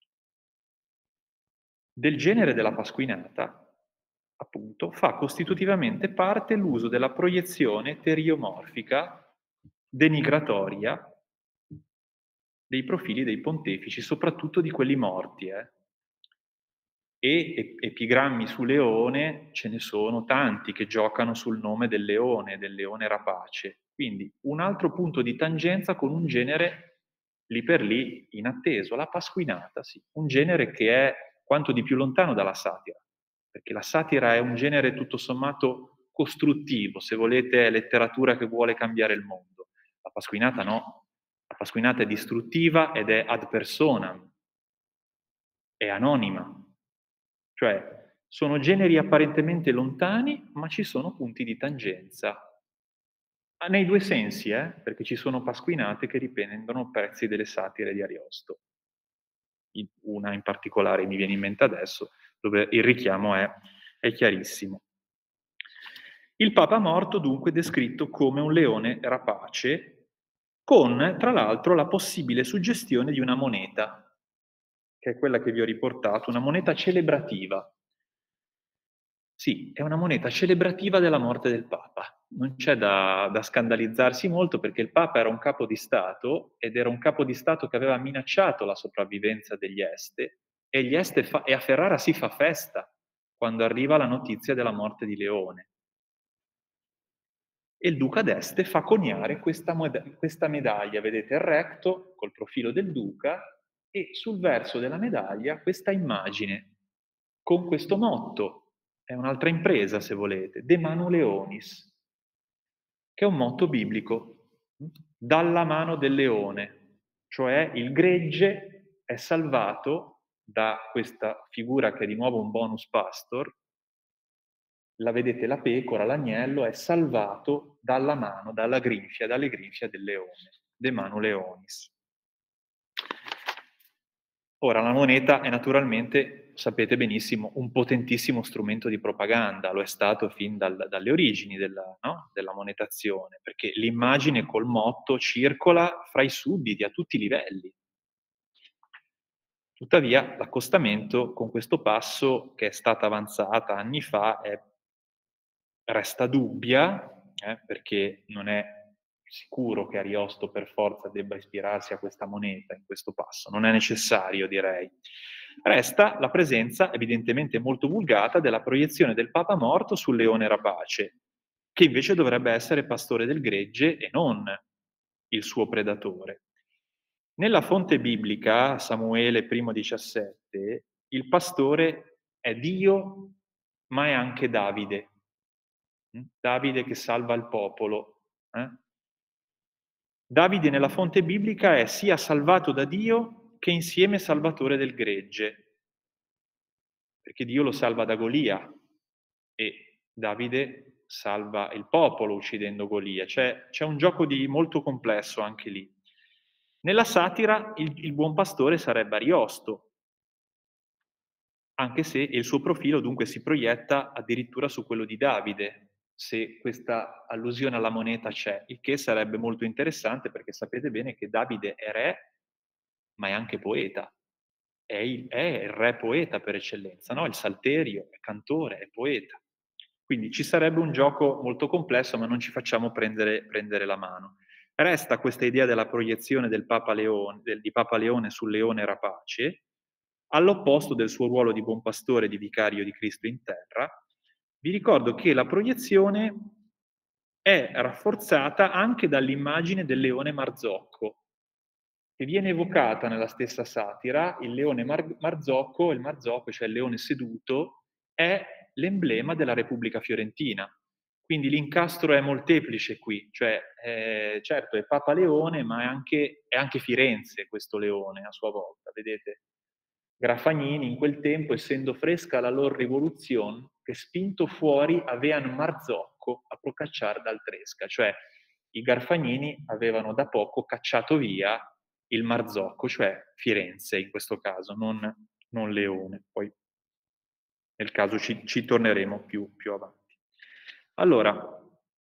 Speaker 2: Del genere della pasquinata, appunto, fa costitutivamente parte l'uso della proiezione teriomorfica denigratoria dei profili dei pontefici, soprattutto di quelli morti. Eh. E epigrammi su leone ce ne sono tanti che giocano sul nome del leone, del leone rapace. Quindi un altro punto di tangenza con un genere lì per lì inatteso, la pasquinata, sì. Un genere che è quanto di più lontano dalla satira, perché la satira è un genere tutto sommato costruttivo, se volete è letteratura che vuole cambiare il mondo. La pasquinata no, la pasquinata è distruttiva ed è ad personam, è anonima. Cioè, sono generi apparentemente lontani, ma ci sono punti di tangenza. Ah, nei due sensi, eh? Perché ci sono pasquinate che riprendono pezzi delle satire di Ariosto. Una in particolare mi viene in mente adesso, dove il richiamo è, è chiarissimo. Il Papa morto dunque descritto come un leone rapace, con tra l'altro la possibile suggestione di una moneta, che è quella che vi ho riportato, una moneta celebrativa. Sì, è una moneta celebrativa della morte del Papa. Non c'è da, da scandalizzarsi molto perché il Papa era un capo di Stato ed era un capo di Stato che aveva minacciato la sopravvivenza degli Este e, gli Este fa, e a Ferrara si fa festa quando arriva la notizia della morte di Leone. E il duca d'Este fa coniare questa, questa medaglia, vedete il recto col profilo del duca e sul verso della medaglia questa immagine con questo motto. È un'altra impresa, se volete, De Manu Leonis, che è un motto biblico, dalla mano del leone, cioè il gregge è salvato da questa figura che è di nuovo un bonus pastor, la vedete, la pecora, l'agnello è salvato dalla mano, dalla grinfia, dalle grinfie del leone, De Manu Leonis. Ora, la moneta è naturalmente, sapete benissimo, un potentissimo strumento di propaganda, lo è stato fin dal, dalle origini della, no? della monetazione, perché l'immagine col motto circola fra i sudditi a tutti i livelli. Tuttavia, l'accostamento con questo passo, che è stata avanzata anni fa, è, resta dubbia, eh, perché non è sicuro che Ariosto per forza debba ispirarsi a questa moneta in questo passo, non è necessario, direi. Resta la presenza evidentemente molto vulgata della proiezione del Papa morto sul leone rapace, che invece dovrebbe essere pastore del gregge e non il suo predatore. Nella fonte biblica, Samuele primo diciassette, il pastore è Dio, ma è anche Davide. Davide che salva il popolo. Eh? Davide nella fonte biblica è sia salvato da Dio che insieme salvatore del gregge, perché Dio lo salva da Golia e Davide salva il popolo uccidendo Golia. C'è, c'è un gioco di molto complesso anche lì. Nella satira il, il buon pastore sarebbe Ariosto, anche se il suo profilo dunque si proietta addirittura su quello di Davide, se questa allusione alla moneta c'è, il che sarebbe molto interessante perché sapete bene che Davide è re, ma è anche poeta, è il, è il re poeta per eccellenza, no? Il salterio, è cantore, è poeta. Quindi ci sarebbe un gioco molto complesso, ma non ci facciamo prendere, prendere la mano. Resta questa idea della proiezione del Papa Leone, del, di Papa Leone sul leone rapace, all'opposto del suo ruolo di buon pastore e di vicario di Cristo in terra. Vi ricordo che la proiezione è rafforzata anche dall'immagine del leone marzocco, che viene evocata nella stessa satira. Il leone mar- marzocco, il marzocco, cioè il leone seduto, è l'emblema della Repubblica Fiorentina. Quindi l'incastro è molteplice qui, cioè eh, certo è Papa Leone, ma è anche, è anche Firenze questo leone a sua volta, vedete? Graffagnini in quel tempo, essendo fresca la loro rivoluzione, che spinto fuori avean Marzocco a procacciar dal Tresca, cioè i Garfagnini avevano da poco cacciato via il Marzocco, cioè Firenze in questo caso, non, non Leone. Poi nel caso ci, ci torneremo più, più avanti. Allora,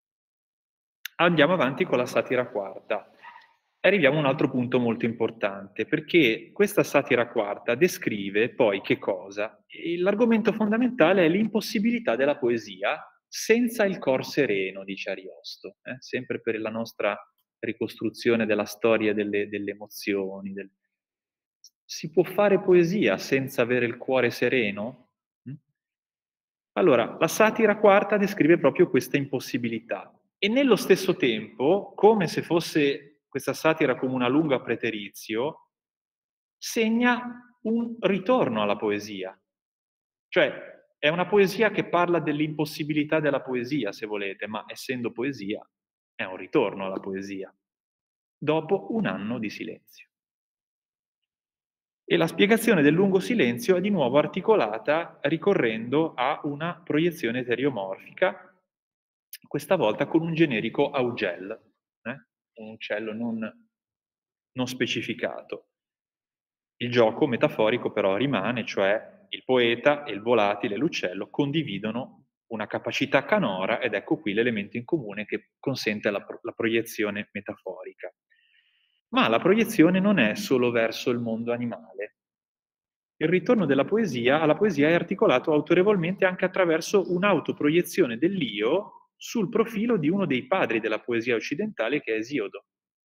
Speaker 2: andiamo avanti con la satira quarta. Arriviamo a un altro punto molto importante, perché questa satira quarta descrive poi che cosa? L'argomento fondamentale è l'impossibilità della poesia senza il cor sereno, dice Ariosto, eh? Sempre per la nostra ricostruzione della storia delle, delle emozioni. Del... Si può fare poesia senza avere il cuore sereno? Mm? Allora, la satira quarta descrive proprio questa impossibilità e nello stesso tempo, come se fosse questa satira come una lunga preterizio, segna un ritorno alla poesia. Cioè, è una poesia che parla dell'impossibilità della poesia, se volete, ma essendo poesia, è un ritorno alla poesia, dopo un anno di silenzio. E la spiegazione del lungo silenzio è di nuovo articolata ricorrendo a una proiezione eteriomorfica, questa volta con un generico augel, eh? un uccello non, non specificato. Il gioco metaforico però rimane, cioè il poeta e il volatile, l'uccello, condividono una capacità canora, ed ecco qui l'elemento in comune che consente la, pro- la proiezione metaforica. Ma la proiezione non è solo verso il mondo animale. Il ritorno della poesia alla poesia è articolato autorevolmente anche attraverso un'autoproiezione dell'io sul profilo di uno dei padri della poesia occidentale, che è Esiodo.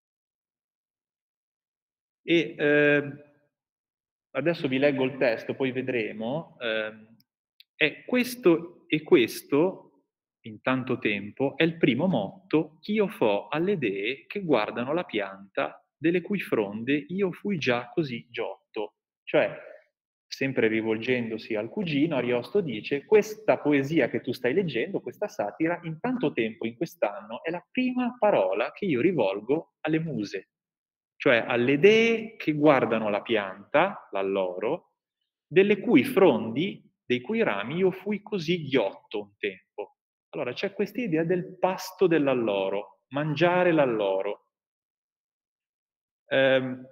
Speaker 2: E eh, adesso vi leggo il testo, poi vedremo. Eh, è questo e questo, in tanto tempo, è il primo motto ch'io fo alle dee che guardano la pianta, delle cui fronde io fui già così giotto. Cioè, sempre rivolgendosi al cugino, Ariosto dice: questa poesia che tu stai leggendo, questa satira, in tanto tempo, in quest'anno, è la prima parola che io rivolgo alle muse, cioè alle dee che guardano la pianta, l'alloro, delle cui frondi, dei cui rami io fui così ghiotto un tempo. Allora c'è questa idea del pasto dell'alloro, mangiare l'alloro. Ehm,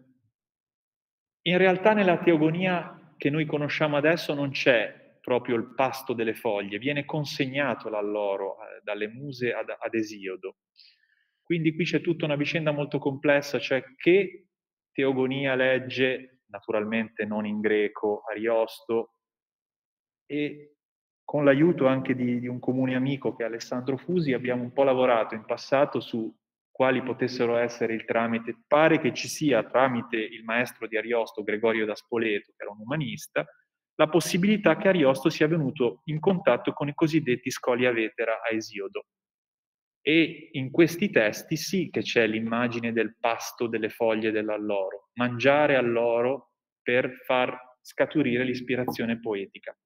Speaker 2: in realtà nella teogonia che noi conosciamo adesso non c'è proprio il pasto delle foglie, viene consegnato l'alloro eh, dalle muse ad, ad Esiodo. Quindi qui c'è tutta una vicenda molto complessa, cioè che teogonia legge, naturalmente non in greco, Ariosto, e con l'aiuto anche di, di un comune amico che è Alessandro Fusi abbiamo un po' lavorato in passato su quali potessero essere il tramite. Pare che ci sia, tramite il maestro di Ariosto, Gregorio da Spoleto, che era un umanista, la possibilità che Ariosto sia venuto in contatto con i cosiddetti scolia vetera a Esiodo. E in questi testi sì che c'è l'immagine del pasto delle foglie dell'alloro, mangiare alloro per far scaturire l'ispirazione poetica.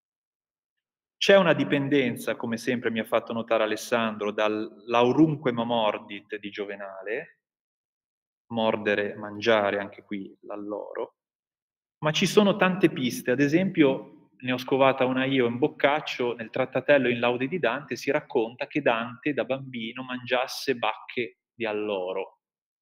Speaker 2: C'è una dipendenza, come sempre mi ha fatto notare Alessandro, dall'aurunque mordit di Giovenale, mordere, mangiare, anche qui l'alloro, ma ci sono tante piste. Ad esempio, ne ho scovata una io in Boccaccio, nel trattatello in Laude di Dante si racconta che Dante da bambino mangiasse bacche di alloro.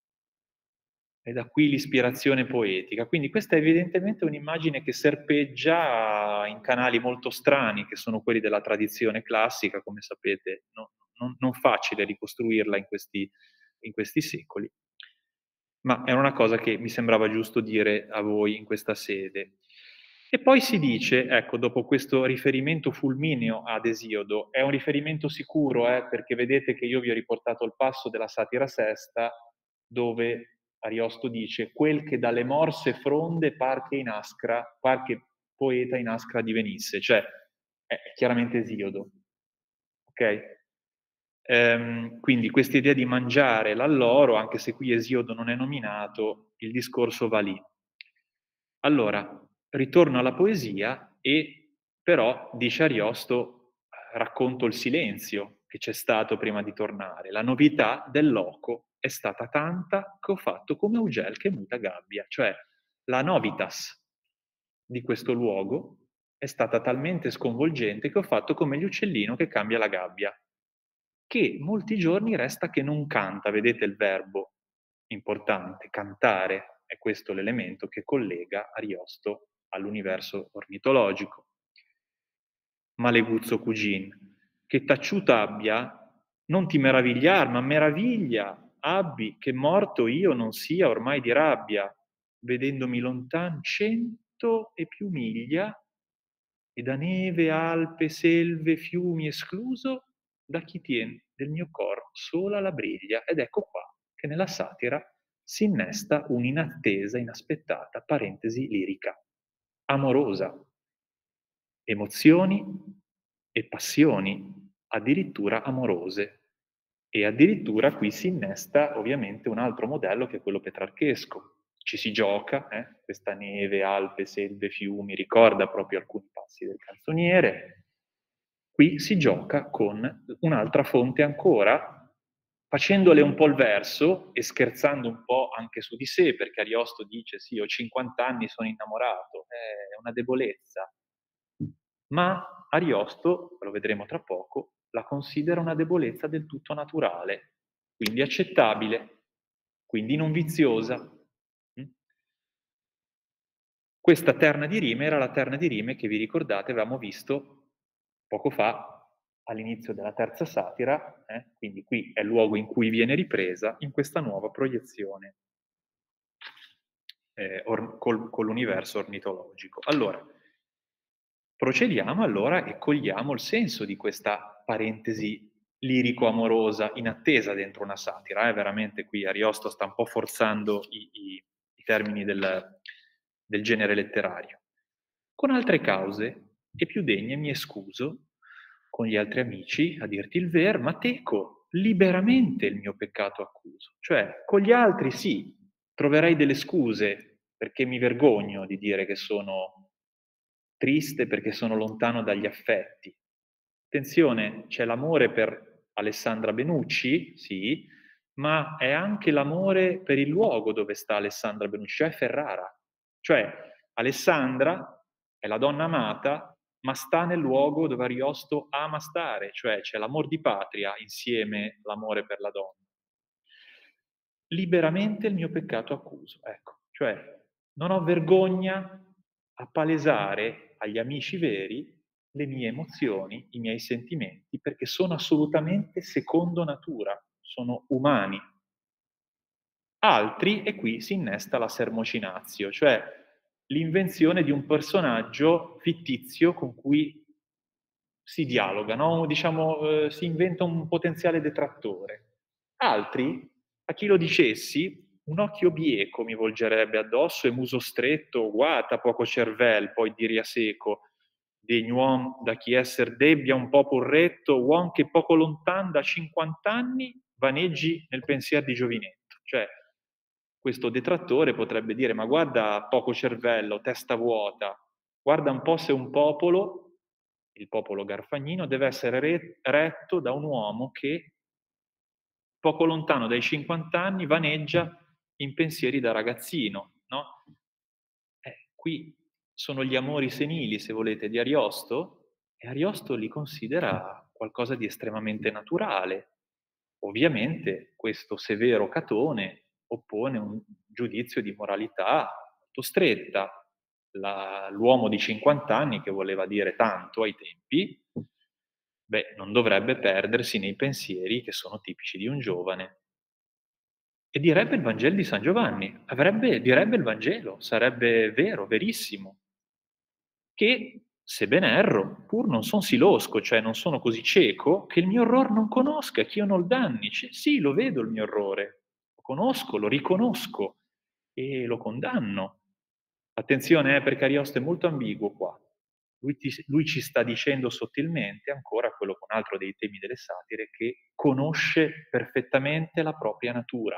Speaker 2: E da qui l'ispirazione poetica. Quindi questa è evidentemente un'immagine che serpeggia in canali molto strani, che sono quelli della tradizione classica, come sapete, no, non, non facile ricostruirla in questi, in questi secoli. Ma è una cosa che mi sembrava giusto dire a voi in questa sede. E poi si dice, ecco, dopo questo riferimento fulmineo ad Esiodo, è un riferimento sicuro, eh, perché vedete che io vi ho riportato il passo della satira sesta, dove Ariosto dice: quel che dalle morse fronde par che in aschra, par che poeta in aschra divenisse, cioè è chiaramente Esiodo. Ok? Ehm, quindi questa idea di mangiare l'alloro, anche se qui Esiodo non è nominato, il discorso va lì. Allora, ritorno alla poesia e però, dice Ariosto, racconto il silenzio che c'è stato prima di tornare. La novità del loco è stata tanta che ho fatto come ugel che muta gabbia, cioè la novitas di questo luogo è stata talmente sconvolgente che ho fatto come l'uccellino che cambia la gabbia, che molti giorni resta che non canta. Vedete il verbo importante, cantare, è questo l'elemento che collega Ariosto all'universo ornitologico. Maleguzzo cugin, che taciuta abbia, non ti meravigliar, ma meraviglia, abbi, che morto io non sia ormai di rabbia, vedendomi lontan cento e più miglia, e da neve, alpe, selve, fiumi escluso, da chi tien del mio cor sola la briglia. Ed ecco qua che nella satira si innesta un'inattesa, inaspettata parentesi lirica, amorosa, emozioni e passioni, addirittura amorose. E addirittura qui si innesta ovviamente un altro modello che è quello petrarchesco. Ci si gioca, eh? Questa neve, alpe, selve, fiumi, ricorda proprio alcuni passi del canzoniere. Qui si gioca con un'altra fonte ancora, facendole un po' il verso e scherzando un po' anche su di sé, perché Ariosto dice: sì, ho cinquanta anni, sono innamorato, è una debolezza. Ma Ariosto, lo vedremo tra poco, la considera una debolezza del tutto naturale, quindi accettabile, quindi non viziosa. Questa terna di rime era la terna di rime che vi ricordate avevamo visto poco fa all'inizio della terza satira, eh, quindi qui è il luogo in cui viene ripresa in questa nuova proiezione eh, or- col- con l'universo ornitologico. Allora, procediamo allora e cogliamo il senso di questa parentesi lirico-amorosa in attesa dentro una satira. Eh? Veramente qui Ariosto sta un po' forzando i, i- i termini del, del genere letterario. Con altre cause e più degne mi escuso con gli altri amici a dirti il ver, ma teco liberamente il mio peccato accuso. Cioè, con gli altri sì, troverai delle scuse perché mi vergogno di dire che sono triste perché sono lontano dagli affetti. Attenzione, c'è l'amore per Alessandra Benucci, sì, ma è anche l'amore per il luogo dove sta Alessandra Benucci, cioè Ferrara. Cioè, Alessandra è la donna amata, ma sta nel luogo dove Ariosto ama stare, cioè c'è l'amor di patria insieme all'amore per la donna. Liberamente il mio peccato accuso, ecco, cioè non ho vergogna a palesare agli amici veri le mie emozioni, i miei sentimenti, perché sono assolutamente secondo natura, sono umani. Altri, e qui si innesta la sermocinazio, cioè l'invenzione di un personaggio fittizio con cui si dialoga, no? Diciamo, eh, si inventa un potenziale detrattore. Altri, a chi lo dicessi, un occhio bieco mi volgerebbe addosso e muso stretto, guata, poco cervel, poi diria seco, degn uom da chi esser debbia un po' porretto, uom che poco lontan da cinquant'anni vaneggi nel pensier di giovinetto. Cioè, questo detrattore potrebbe dire, ma guarda poco cervello, testa vuota, guarda un po' se un popolo, il popolo garfagnino, deve essere re- retto da un uomo che poco lontano dai cinquanta anni vaneggia in pensieri da ragazzino, no? Eh, qui sono gli amori senili, se volete, di Ariosto, e Ariosto li considera qualcosa di estremamente naturale. Ovviamente questo severo Catone oppone un giudizio di moralità molto stretta. La- l'uomo di cinquanta anni, che voleva dire tanto ai tempi, beh, non dovrebbe perdersi nei pensieri che sono tipici di un giovane. E direbbe il Vangelo di San Giovanni, avrebbe, direbbe il Vangelo, sarebbe vero, verissimo, che, se ben erro, pur non son sì losco, cioè non sono così cieco, che il mio error non conosca, che io non il danni. Cioè, sì, lo vedo il mio errore, lo conosco, lo riconosco e lo condanno. Attenzione, eh, perché Ariosto è molto ambiguo qua. Lui, ti, lui ci sta dicendo sottilmente, ancora quello con altro dei temi delle satire, che conosce perfettamente la propria natura.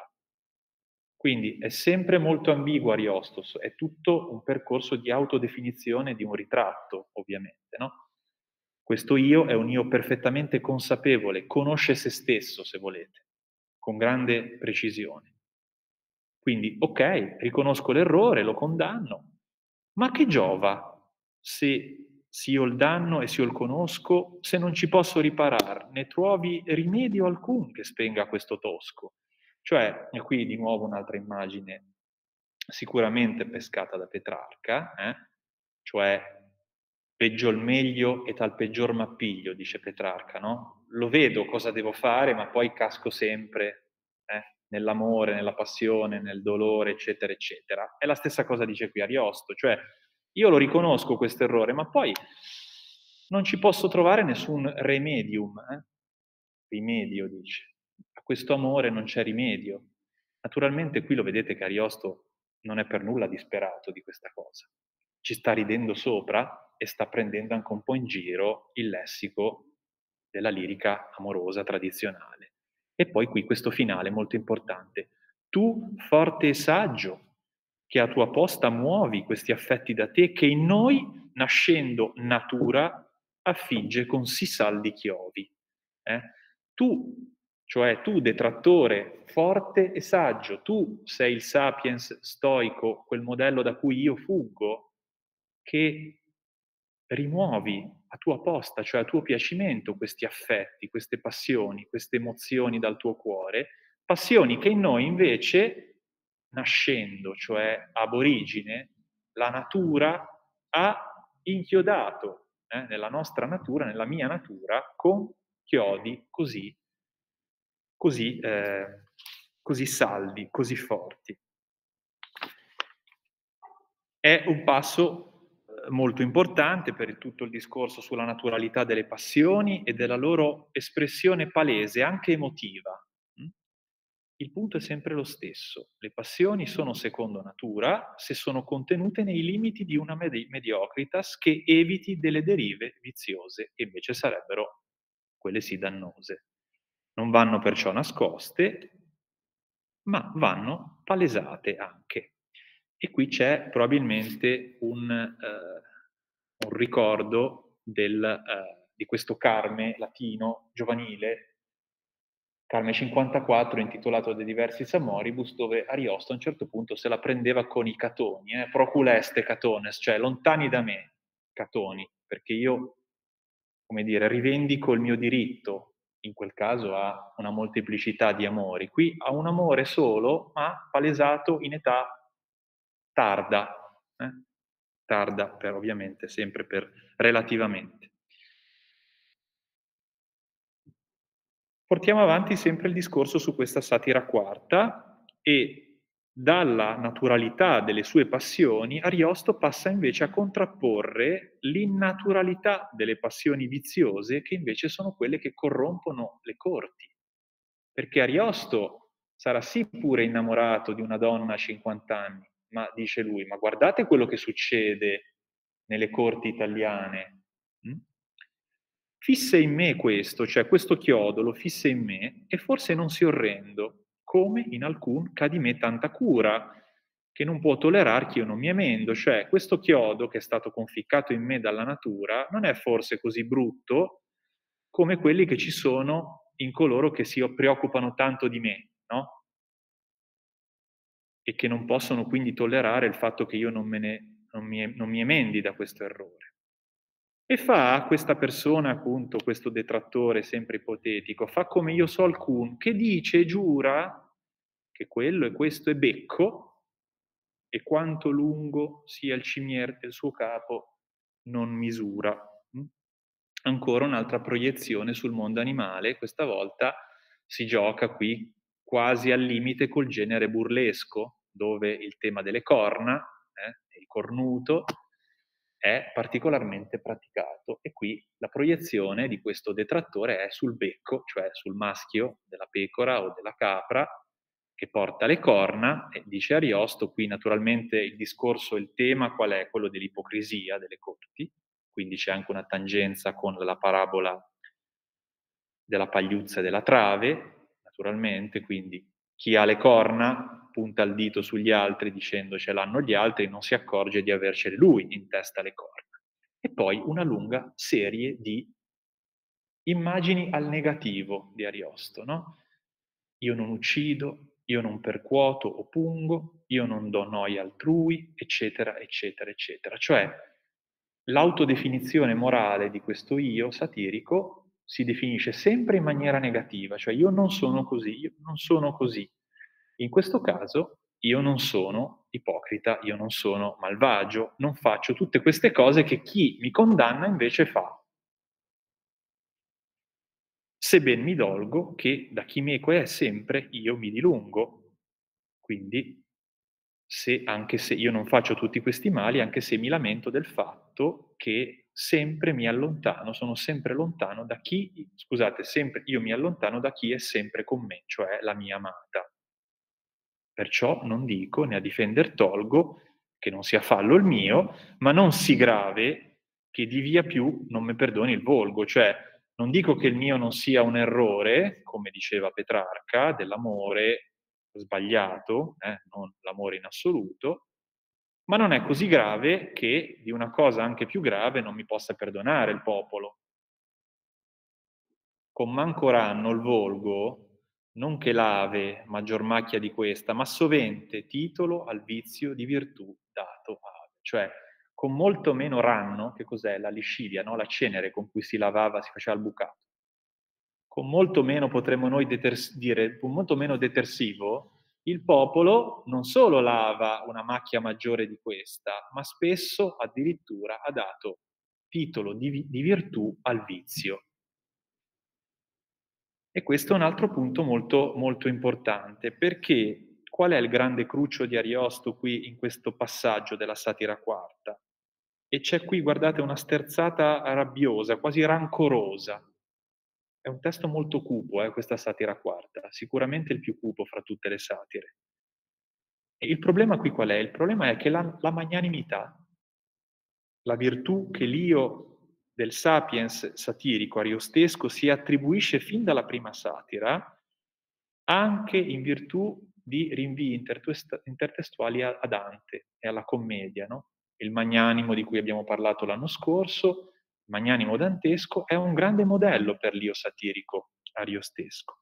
Speaker 2: Quindi è sempre molto ambiguo Ariosto, è tutto un percorso di autodefinizione di un ritratto, ovviamente, no? Questo io è un io perfettamente consapevole, conosce se stesso, se volete, con grande precisione. Quindi, ok, riconosco l'errore, lo condanno, ma che giova se, se io il danno e se io il conosco, se non ci posso riparare, ne trovi rimedio alcun che spenga questo tosco? Cioè, e qui di nuovo un'altra immagine sicuramente pescata da Petrarca, eh? Cioè peggio il meglio e tal peggior m'appiglio, dice Petrarca, no? Lo vedo cosa devo fare, ma poi casco sempre eh? nell'amore, nella passione, nel dolore, eccetera, eccetera. È la stessa cosa dice qui Ariosto, cioè io lo riconosco questo errore, ma poi non ci posso trovare nessun remedium, eh? Rimedio, dice. A questo amore non c'è rimedio. Naturalmente qui lo vedete che Ariosto non è per nulla disperato di questa cosa. Ci sta ridendo sopra e sta prendendo anche un po' in giro il lessico della lirica amorosa tradizionale. E poi qui questo finale molto importante. Tu, forte e saggio, che a tua posta muovi questi affetti da te, che in noi, nascendo natura, affigge con sì saldi chiovi. Eh? Tu, cioè tu detrattore forte e saggio, tu sei il sapiens stoico, quel modello da cui io fuggo, che rimuovi a tua posta, cioè a tuo piacimento, questi affetti, queste passioni, queste emozioni dal tuo cuore, passioni che in noi invece, nascendo, cioè ab origine, la natura ha inchiodato. eh, nella nostra natura, nella mia natura, con chiodi così, così, eh, così saldi, così forti. È un passo molto importante per tutto il discorso sulla naturalità delle passioni e della loro espressione palese, anche emotiva. Il punto è sempre lo stesso. Le passioni sono secondo natura se sono contenute nei limiti di una medi- mediocritas che eviti delle derive viziose, che invece sarebbero quelle sì dannose. Non vanno perciò nascoste, ma vanno palesate anche. E qui c'è probabilmente un, eh, un ricordo del, eh, di questo Carme latino giovanile, Carme cinquantaquattro, intitolato De diversis amoribus, dove Ariosto a un certo punto se la prendeva con i catoni, eh, proculeste catones, cioè lontani da me, catoni, perché io, come dire, rivendico il mio diritto, in quel caso a una molteplicità di amori, qui a un amore solo, ma palesato in età tarda, eh? tarda per ovviamente sempre per relativamente. Portiamo avanti sempre il discorso su questa satira quarta e dalla naturalità delle sue passioni Ariosto passa invece a contrapporre l'innaturalità delle passioni viziose che invece sono quelle che corrompono le corti. Perché Ariosto sarà sì pure innamorato di una donna a cinquanta anni, ma dice lui, ma guardate quello che succede nelle corti italiane. Hm? Fisse in me questo, cioè questo chiodo lo fisse in me e forse non si orrendo, come in alcun c'ha di me tanta cura, che non può tollerar che io non mi emendo, cioè questo chiodo che è stato conficcato in me dalla natura non è forse così brutto come quelli che ci sono in coloro che si preoccupano tanto di me, no? E che non possono quindi tollerare il fatto che io non, me ne, non, mi, non mi emendi da questo errore. E fa questa persona, appunto, questo detrattore sempre ipotetico, fa come io so alcun, che dice e giura che quello e questo è becco e quanto lungo sia il cimier del suo capo non misura. Ancora un'altra proiezione sul mondo animale, questa volta si gioca qui quasi al limite col genere burlesco, dove il tema delle corna, eh, il cornuto, è particolarmente praticato e qui la proiezione di questo detrattore è sul becco, cioè sul maschio della pecora o della capra che porta le corna e dice Ariosto, qui naturalmente il discorso, il tema qual è? Quello dell'ipocrisia delle corti, quindi c'è anche una tangenza con la parabola della pagliuzza e della trave, naturalmente, quindi chi ha le corna punta il dito sugli altri dicendo ce l'hanno gli altri e non si accorge di avercele lui in testa le corna. E poi una lunga serie di immagini al negativo di Ariosto, no? Io non uccido, io non percuoto o pungo, io non do noia altrui, eccetera, eccetera, eccetera. Cioè, l'autodefinizione morale di questo io satirico si definisce sempre in maniera negativa, cioè io non sono così, io non sono così. In questo caso io non sono ipocrita, io non sono malvagio, non faccio tutte queste cose che chi mi condanna invece fa. Se ben mi dolgo che da chi meco è sempre io mi dilungo. Quindi, se, anche se io non faccio tutti questi mali, anche se mi lamento del fatto che sempre mi allontano, sono sempre lontano da chi, scusate, sempre io mi allontano da chi è sempre con me, cioè la mia amata. Perciò non dico, né a difender tolgo, che non sia fallo il mio, ma non si grave che di via più non mi perdoni il volgo, cioè non dico che il mio non sia un errore, come diceva Petrarca, dell'amore sbagliato, eh, non l'amore in assoluto, ma non è così grave che di una cosa anche più grave non mi possa perdonare il popolo. Con mancoranno il volgo, non che lave maggior macchia di questa, ma sovente titolo al vizio di virtù dato ave. Cioè, con molto meno ranno, che cos'è? La liscilia, no? La cenere con cui si lavava, si faceva il bucato. Con molto meno, potremmo noi deters- dire, con molto meno detersivo, il popolo non solo lava una macchia maggiore di questa, ma spesso addirittura ha dato titolo di, di virtù al vizio. E questo è un altro punto molto, molto importante, perché qual è il grande cruccio di Ariosto qui in questo passaggio della Satira quarta? E c'è qui, guardate, una sterzata rabbiosa, quasi rancorosa. È un testo molto cupo, eh, questa Satira quarta, sicuramente il più cupo fra tutte le satire. E il problema qui qual è? Il problema è che la, la magnanimità, la virtù che l'io del sapiens satirico ariostesco si attribuisce fin dalla prima satira, anche in virtù di rinvii intertestuali a, a Dante e alla commedia, no? Il magnanimo di cui abbiamo parlato l'anno scorso, il magnanimo dantesco, è un grande modello per l'io satirico ariostesco.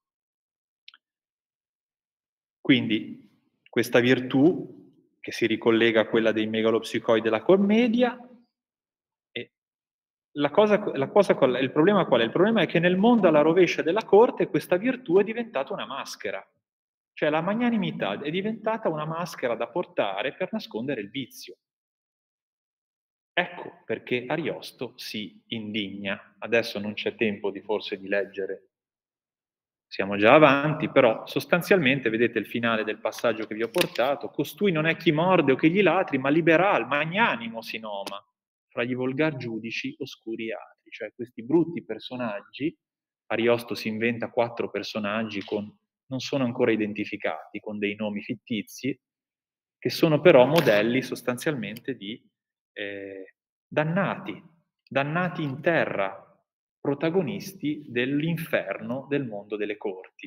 Speaker 2: Quindi questa virtù, che si ricollega a quella dei megalopsicoi della commedia, e la cosa, la cosa, il problema qual è? Il problema è che nel mondo alla rovescia della corte questa virtù è diventata una maschera. Cioè la magnanimità è diventata una maschera da portare per nascondere il vizio. Ecco perché Ariosto si indigna. Adesso non c'è tempo di forse di leggere, siamo già avanti, però sostanzialmente vedete il finale del passaggio che vi ho portato: costui non è chi morde o che gli latri, ma liberal, magnanimo si noma, fra gli volgar giudici oscuri altri. Cioè questi brutti personaggi, Ariosto si inventa quattro personaggi con non sono ancora identificati, con dei nomi fittizi, che sono però modelli sostanzialmente di eh, dannati, dannati in terra, protagonisti dell'inferno del mondo delle corti.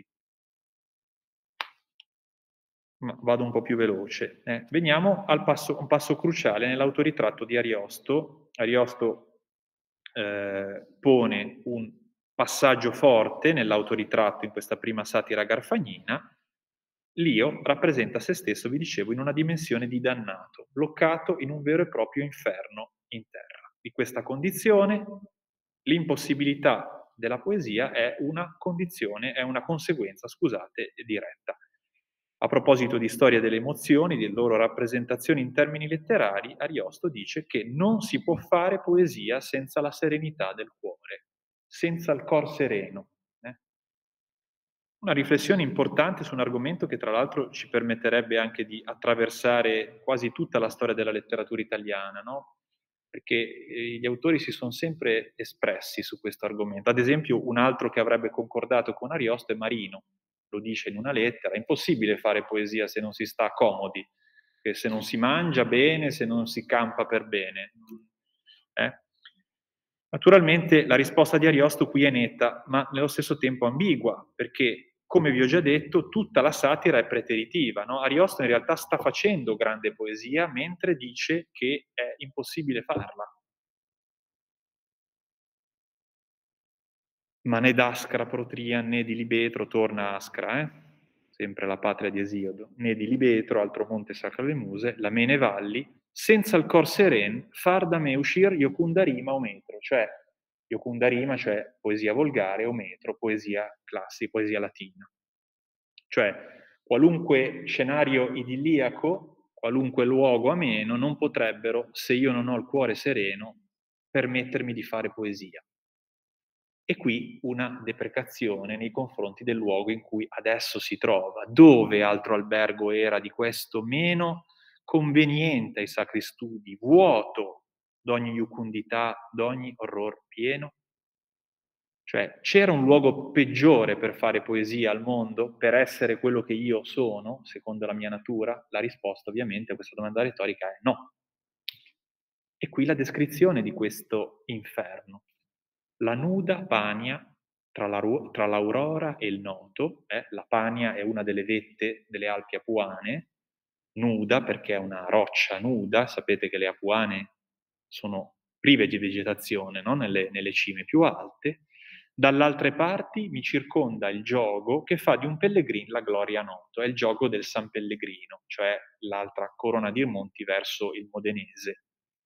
Speaker 2: Ma vado un po' più veloce. Eh. Veniamo al passo, un passo cruciale nell'autoritratto di Ariosto. Ariosto eh, pone un passaggio forte nell'autoritratto in questa prima satira garfagnina. L'io rappresenta se stesso, vi dicevo, in una dimensione di dannato, bloccato in un vero e proprio inferno in terra. Di questa condizione, l'impossibilità della poesia è una condizione, è una conseguenza, scusate, diretta. A proposito di storia delle emozioni, di loro rappresentazioni in termini letterari, Ariosto dice che non si può fare poesia senza la serenità del cuore, senza il cor sereno. Eh? Una riflessione importante su un argomento che tra l'altro ci permetterebbe anche di attraversare quasi tutta la storia della letteratura italiana, no? Perché eh, gli autori si sono sempre espressi su questo argomento. Ad esempio, un altro che avrebbe concordato con Ariosto è Marino, lo dice in una lettera: è impossibile fare poesia se non si sta comodi, se non si mangia bene, se non si campa per bene. Eh? Naturalmente la risposta di Ariosto qui è netta, ma nello stesso tempo ambigua, perché, come vi ho già detto, tutta la satira è preteritiva, no? Ariosto in realtà sta facendo grande poesia mentre dice che è impossibile farla. Ma né d'Ascra protria né di Libetro, torna Ascra, eh? Sempre la patria di Esiodo, né di Libetro, altro monte sacra le muse, la mene valli, senza il cor seren, far da me uscir iocunda rima o metro, cioè iocunda rima, cioè poesia volgare, o metro, poesia classica, poesia latina. Cioè qualunque scenario idilliaco, qualunque luogo ameno, non potrebbero, se io non ho il cuore sereno, permettermi di fare poesia. E qui una deprecazione nei confronti del luogo in cui adesso si trova. Dove altro albergo era di questo meno conveniente ai sacri studi, vuoto d'ogni iucundità, d'ogni orror pieno? Cioè, c'era un luogo peggiore per fare poesia al mondo, per essere quello che io sono, secondo la mia natura? La risposta ovviamente a questa domanda retorica è no. E qui la descrizione di questo inferno. La nuda Pania tra, la, tra l'aurora e il noto, eh, la Pania è una delle vette delle Alpi Apuane, nuda perché è una roccia nuda, sapete che le Apuane sono prive di vegetazione, no? nelle, nelle cime più alte. Dall'altre parti mi circonda il giogo che fa di un pellegrin la gloria noto, è il giogo del San Pellegrino, cioè l'altra corona di monti verso il Modenese.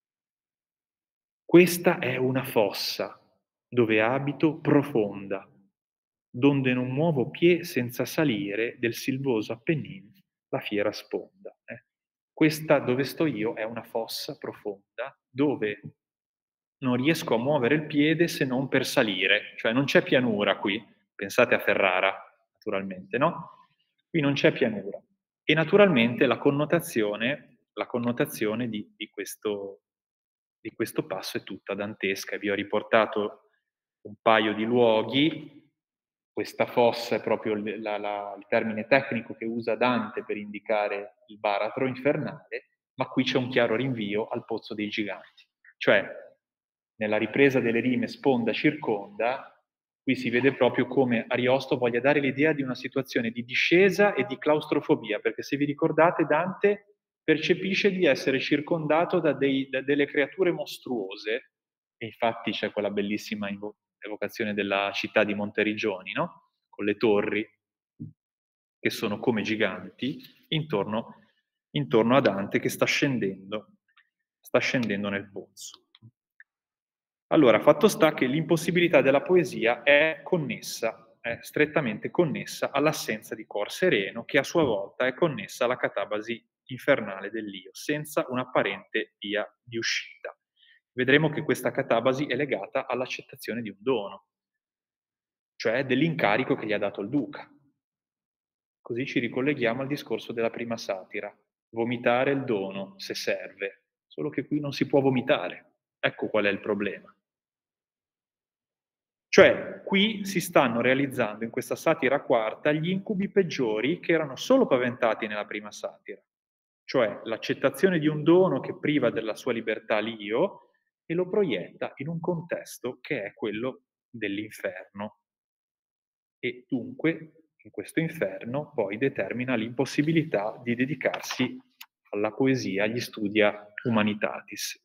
Speaker 2: Questa è una fossa, dove abito profonda, donde non muovo pie senza salire del silvoso Appennin la fiera sponda. Eh. Questa dove sto io è una fossa profonda, dove non riesco a muovere il piede se non per salire, cioè non c'è pianura qui, pensate a Ferrara, naturalmente, no? Qui non c'è pianura. E naturalmente la connotazione, la connotazione di, di, questo, di questo passo è tutta dantesca. Vi ho riportato un paio di luoghi, questa fossa è proprio il, la, la, il termine tecnico che usa Dante per indicare il baratro infernale, ma qui c'è un chiaro rinvio al pozzo dei giganti. Cioè, nella ripresa delle rime sponda circonda, qui si vede proprio come Ariosto voglia dare l'idea di una situazione di discesa e di claustrofobia, perché se vi ricordate Dante percepisce di essere circondato da, dei, da delle creature mostruose, e infatti c'è quella bellissima evocazione della città di Monteriggioni, no? Con le torri che sono come giganti intorno, intorno a Dante che sta scendendo, sta scendendo nel pozzo. Allora, fatto sta che l'impossibilità della poesia è connessa, è strettamente connessa all'assenza di cor sereno, che a sua volta è connessa alla catabasi infernale dell'io, senza un'apparente via di uscita. Vedremo che questa catabasi è legata all'accettazione di un dono, cioè dell'incarico che gli ha dato il duca. Così ci ricolleghiamo al discorso della prima satira. Vomitare il dono, se serve, solo che qui non si può vomitare. Ecco qual è il problema. Cioè, qui si stanno realizzando in questa satira quarta gli incubi peggiori che erano solo paventati nella prima satira. Cioè, l'accettazione di un dono che priva della sua libertà l'io e lo proietta in un contesto che è quello dell'inferno. E dunque, in questo inferno, poi determina l'impossibilità di dedicarsi alla poesia, agli studia humanitatis.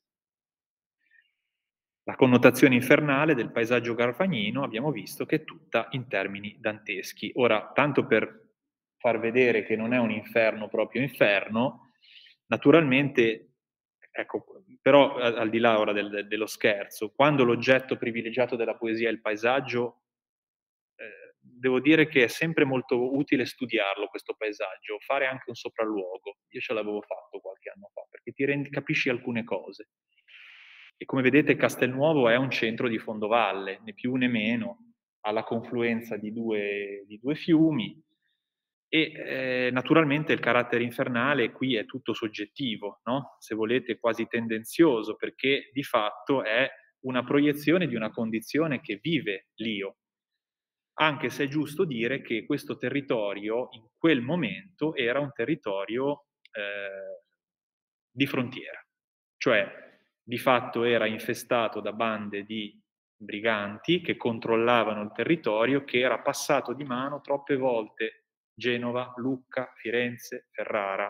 Speaker 2: La connotazione infernale del paesaggio garfagnino abbiamo visto che è tutta in termini danteschi. Ora, tanto per far vedere che non è un inferno proprio inferno, naturalmente, ecco, però al di là ora del, dello scherzo, quando l'oggetto privilegiato della poesia è il paesaggio, eh, devo dire che è sempre molto utile studiarlo questo paesaggio, fare anche un sopralluogo. Io ce l'avevo fatto qualche anno fa, perché ti rendi, capisci alcune cose. E come vedete Castelnuovo è un centro di fondovalle, né più né meno, alla confluenza di due, di due fiumi e eh, naturalmente il carattere infernale qui è tutto soggettivo, no? Se volete quasi tendenzioso, perché di fatto è una proiezione di una condizione che vive l'io, anche se è giusto dire che questo territorio in quel momento era un territorio eh, di frontiera, cioè di fatto era infestato da bande di briganti che controllavano il territorio, che era passato di mano troppe volte Genova, Lucca, Firenze, Ferrara.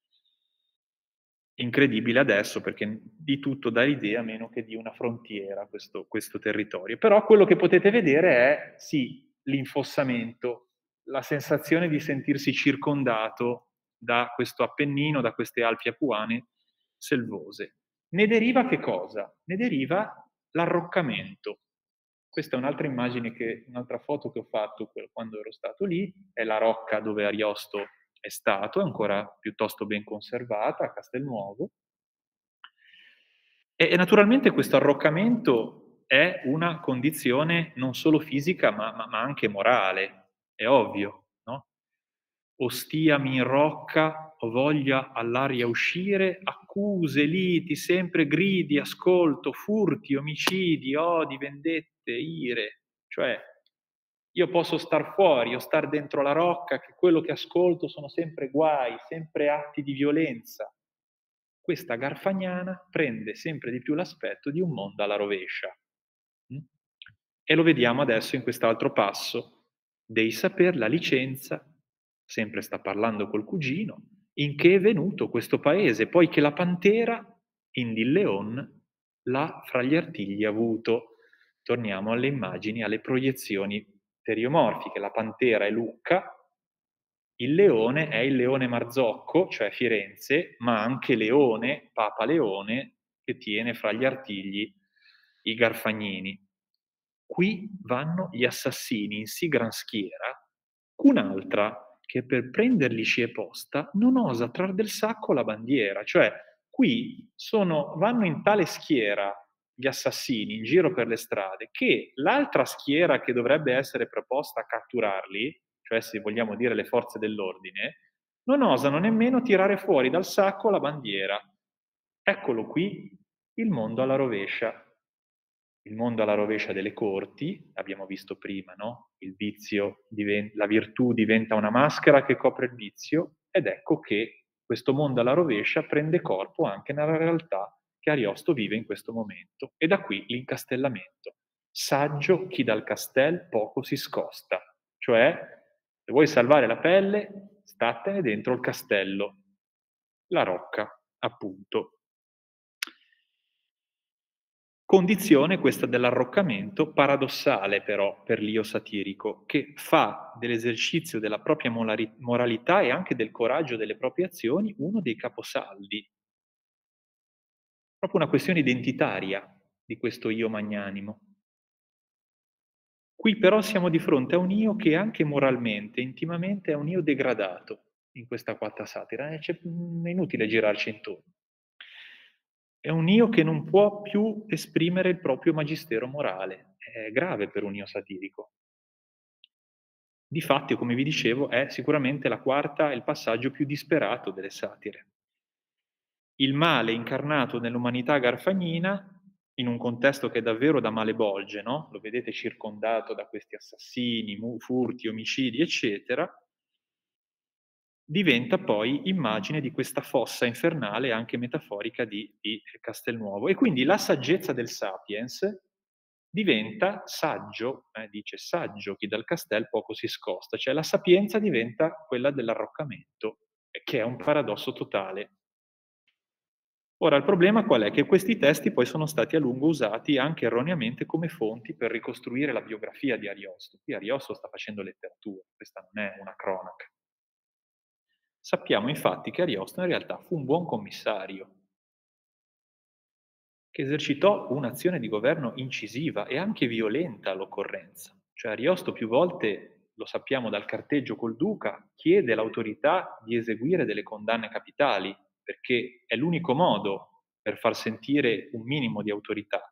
Speaker 2: Incredibile adesso perché di tutto dà l'idea meno che di una frontiera questo, questo territorio. Però quello che potete vedere è, sì, l'infossamento, la sensazione di sentirsi circondato da questo Appennino, da queste Alpi apuane selvose. Ne deriva che cosa? Ne deriva l'arroccamento. Questa è un'altra immagine, che, un'altra foto che ho fatto quando ero stato lì, è la rocca dove Ariosto è stato, è ancora piuttosto ben conservata a Castelnuovo. E, e naturalmente questo arroccamento è una condizione non solo fisica ma, ma, ma anche morale, è ovvio, no? Ostiami in rocca, ho voglia all'aria uscire, accuse, liti, sempre gridi, ascolto, furti, omicidi, odi, vendette, ire. Cioè, io posso star fuori o star dentro la rocca, che quello che ascolto sono sempre guai, sempre atti di violenza. Questa Garfagnana prende sempre di più l'aspetto di un mondo alla rovescia. E lo vediamo adesso in quest'altro passo. Dei saper la licenza, sempre sta parlando col cugino, in che è venuto questo paese, poi che la pantera, indi il leon, l'ha fra gli artigli avuto. Torniamo alle immagini, alle proiezioni teriomorfiche. La pantera è Lucca, il leone è il leone Marzocco, cioè Firenze, ma anche Leone, Papa Leone, che tiene fra gli artigli i Garfagnini. Qui vanno gli assassini in sì gran schiera, un'altra che per prenderli scie posta non osa trar del sacco la bandiera, cioè qui sono, vanno in tale schiera gli assassini in giro per le strade che l'altra schiera che dovrebbe essere preposta a catturarli, cioè se vogliamo dire le forze dell'ordine, non osano nemmeno tirare fuori dal sacco la bandiera. Eccolo qui il mondo alla rovescia. Il mondo alla rovescia delle corti, abbiamo visto prima, no? Il vizio diventa, la virtù diventa una maschera che copre il vizio, ed ecco che questo mondo alla rovescia prende corpo anche nella realtà che Ariosto vive in questo momento. E da qui l'incastellamento. Saggio chi dal castel poco si scosta. Cioè, se vuoi salvare la pelle, statene dentro il castello. La rocca, appunto. Condizione questa dell'arroccamento, paradossale però per l'io satirico, che fa dell'esercizio della propria moralità e anche del coraggio delle proprie azioni uno dei caposaldi. Proprio una questione identitaria di questo io magnanimo. Qui però siamo di fronte a un io che anche moralmente, intimamente, è un io degradato in questa quarta satira. È inutile girarci intorno. È un io che non può più esprimere il proprio magistero morale. È grave per un io satirico. Difatti, come vi dicevo, è sicuramente la quarta, il passaggio più disperato delle satire. Il male incarnato nell'umanità garfagnina, in un contesto che è davvero da male bolge, no? Lo vedete circondato da questi assassini, furti, omicidi, eccetera, diventa poi immagine di questa fossa infernale anche metaforica di, di Castelnuovo. E quindi la saggezza del Sapiens diventa saggio, eh, dice saggio chi dal castel poco si scosta, cioè la sapienza diventa quella dell'arroccamento, che è un paradosso totale. Ora, il problema qual è? Che questi testi poi sono stati a lungo usati anche erroneamente come fonti per ricostruire la biografia di Ariosto. Qui Ariosto sta facendo letteratura, questa non è una cronaca. Sappiamo infatti che Ariosto in realtà fu un buon commissario, che esercitò un'azione di governo incisiva e anche violenta all'occorrenza. Cioè Ariosto più volte, lo sappiamo dal carteggio col duca, chiede l'autorità di eseguire delle condanne capitali, perché è l'unico modo per far sentire un minimo di autorità.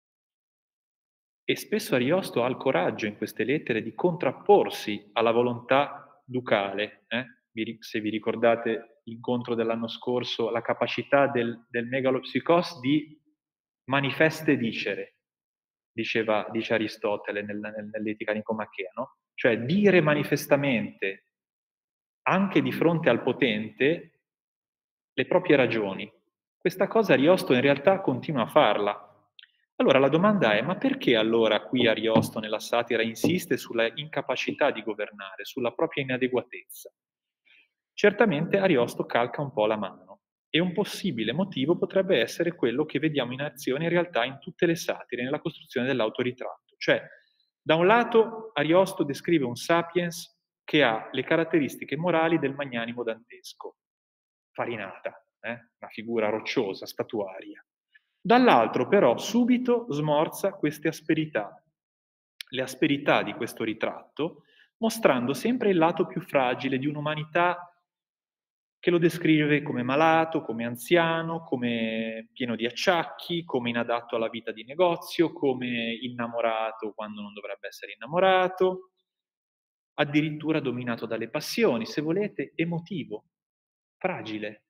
Speaker 2: E spesso Ariosto ha il coraggio in queste lettere di contrapporsi alla volontà ducale. Eh? Se vi ricordate l'incontro dell'anno scorso, la capacità del, del megalopsicos di manifeste dicere, diceva, dice Aristotele nel, nel, nell'Etica Nicomachea, no? Cioè dire manifestamente, anche di fronte al potente, le proprie ragioni. Questa cosa Ariosto in realtà continua a farla. Allora la domanda è, ma perché allora qui Ariosto nella satira insiste sulla incapacità di governare, sulla propria inadeguatezza? Certamente Ariosto calca un po' la mano, e un possibile motivo potrebbe essere quello che vediamo in azione in realtà in tutte le satire, nella costruzione dell'autoritratto. Cioè, da un lato Ariosto descrive un sapiens che ha le caratteristiche morali del magnanimo dantesco, farinata, eh? Una figura rocciosa, statuaria. Dall'altro però subito smorza queste asperità, le asperità di questo ritratto, mostrando sempre il lato più fragile di un'umanità che lo descrive come malato, come anziano, come pieno di acciacchi, come inadatto alla vita di negozio, come innamorato quando non dovrebbe essere innamorato, addirittura dominato dalle passioni, se volete, emotivo, fragile.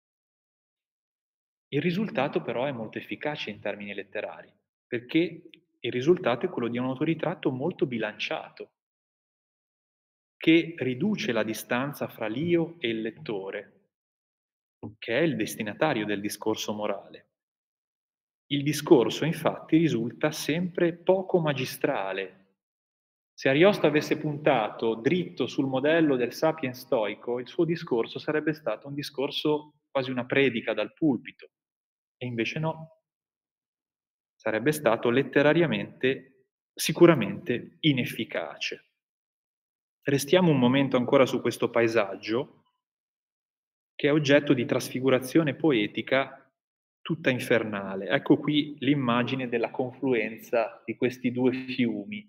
Speaker 2: Il risultato però è molto efficace in termini letterari, perché il risultato è quello di un autoritratto molto bilanciato, che riduce la distanza fra l'io e il lettore, che è il destinatario del discorso morale. Il discorso, infatti, risulta sempre poco magistrale. Se Ariosto avesse puntato dritto sul modello del sapiens stoico, il suo discorso sarebbe stato un discorso quasi una predica dal pulpito, e invece no. Sarebbe stato letterariamente, sicuramente inefficace. Restiamo un momento ancora su questo paesaggio, che è oggetto di trasfigurazione poetica tutta infernale. Ecco qui l'immagine della confluenza di questi due fiumi.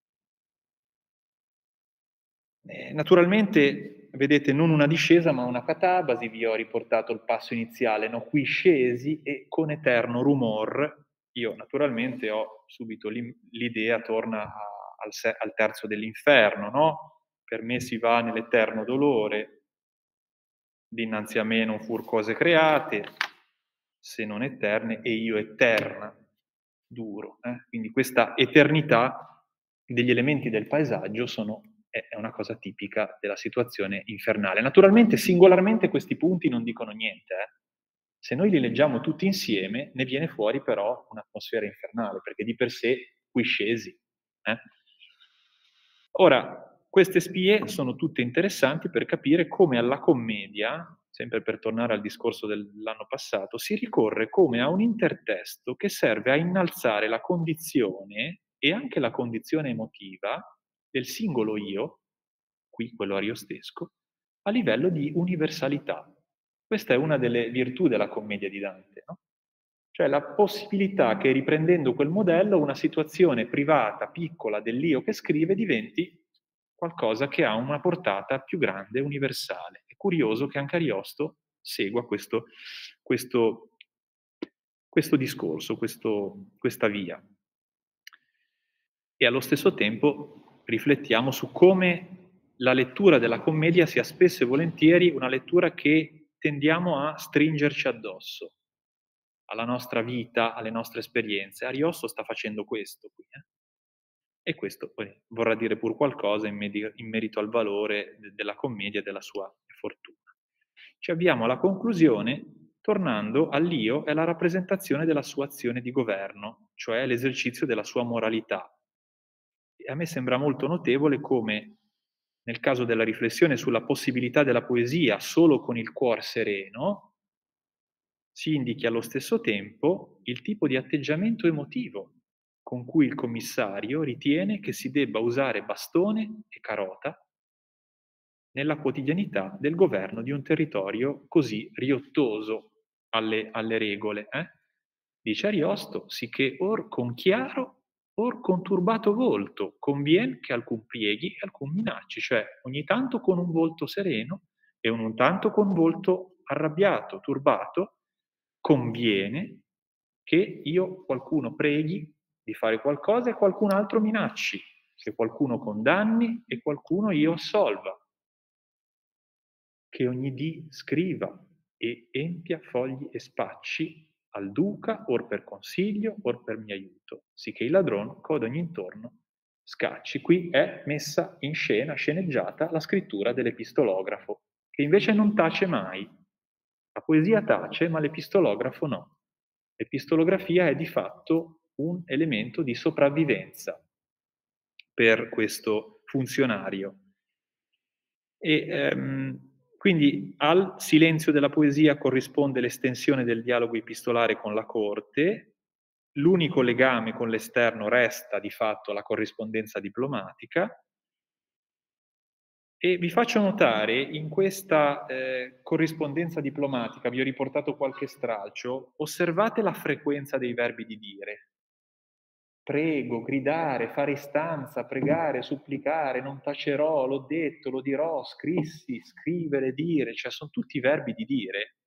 Speaker 2: Eh, naturalmente, vedete, non una discesa, ma una catabasi, vi ho riportato il passo iniziale, no? Qui scesi e con eterno rumor io naturalmente ho subito l'idea, torna a, al, se, al terzo dell'inferno, no? Per me si va nell'eterno dolore, dinanzi a me non fur cose create, se non eterne, e io eterna, duro. Eh? Quindi questa eternità degli elementi del paesaggio sono, è, è una cosa tipica della situazione infernale. Naturalmente, singolarmente, questi punti non dicono niente. Eh? Se noi li leggiamo tutti insieme, ne viene fuori però un'atmosfera infernale, perché di per sé qui scesi. Eh? Ora, queste spie sono tutte interessanti per capire come alla commedia, sempre per tornare al discorso dell'anno passato, si ricorre come a un intertesto che serve a innalzare la condizione e anche la condizione emotiva del singolo io, qui quello ariostesco, a livello di universalità. Questa è una delle virtù della commedia di Dante, no? Cioè la possibilità che, riprendendo quel modello, una situazione privata, piccola dell'io che scrive diventi qualcosa che ha una portata più grande, universale. È curioso che anche Ariosto segua questo, questo, questo discorso, questo, questa via. E allo stesso tempo riflettiamo su come la lettura della commedia sia spesso e volentieri una lettura che tendiamo a stringerci addosso, alla nostra vita, alle nostre esperienze. Ariosto sta facendo questo qui, eh? E questo poi vorrà dire pur qualcosa in, med- in merito al valore de- della commedia e della sua fortuna. Ci avviamo alla conclusione tornando all'io e alla rappresentazione della sua azione di governo, cioè l'esercizio della sua moralità. E a me sembra molto notevole come, nel caso della riflessione sulla possibilità della poesia solo con il cuor sereno, si indichi allo stesso tempo il tipo di atteggiamento emotivo con cui il commissario ritiene che si debba usare bastone e carota nella quotidianità del governo di un territorio così riottoso alle, alle regole. Eh? Dice Ariosto, sicché or con chiaro, or con turbato volto, convien che alcun prieghi e alcun minacci, cioè ogni tanto con un volto sereno e ogni tanto con un volto arrabbiato, turbato, conviene che io qualcuno preghi di fare qualcosa e qualcun altro minacci, che qualcuno condanni e qualcuno io assolva, che ogni dì scriva e empia fogli e spacci al duca, or per consiglio, or per mio aiuto, sicché il ladron cod ogni intorno scacci. Qui è messa in scena, sceneggiata, la scrittura dell'epistolografo, che invece non tace mai. La poesia tace, ma l'epistolografo no. L'epistolografia è di fatto un elemento di sopravvivenza per questo funzionario. E ehm, quindi al silenzio della poesia corrisponde l'estensione del dialogo epistolare con la corte, l'unico legame con l'esterno resta di fatto la corrispondenza diplomatica, e vi faccio notare in questa eh, corrispondenza diplomatica, vi ho riportato qualche stralcio, osservate la frequenza dei verbi di dire. Prego, gridare, fare istanza, pregare, supplicare, non tacerò, l'ho detto, lo dirò, scrissi, scrivere, dire, cioè sono tutti verbi di dire.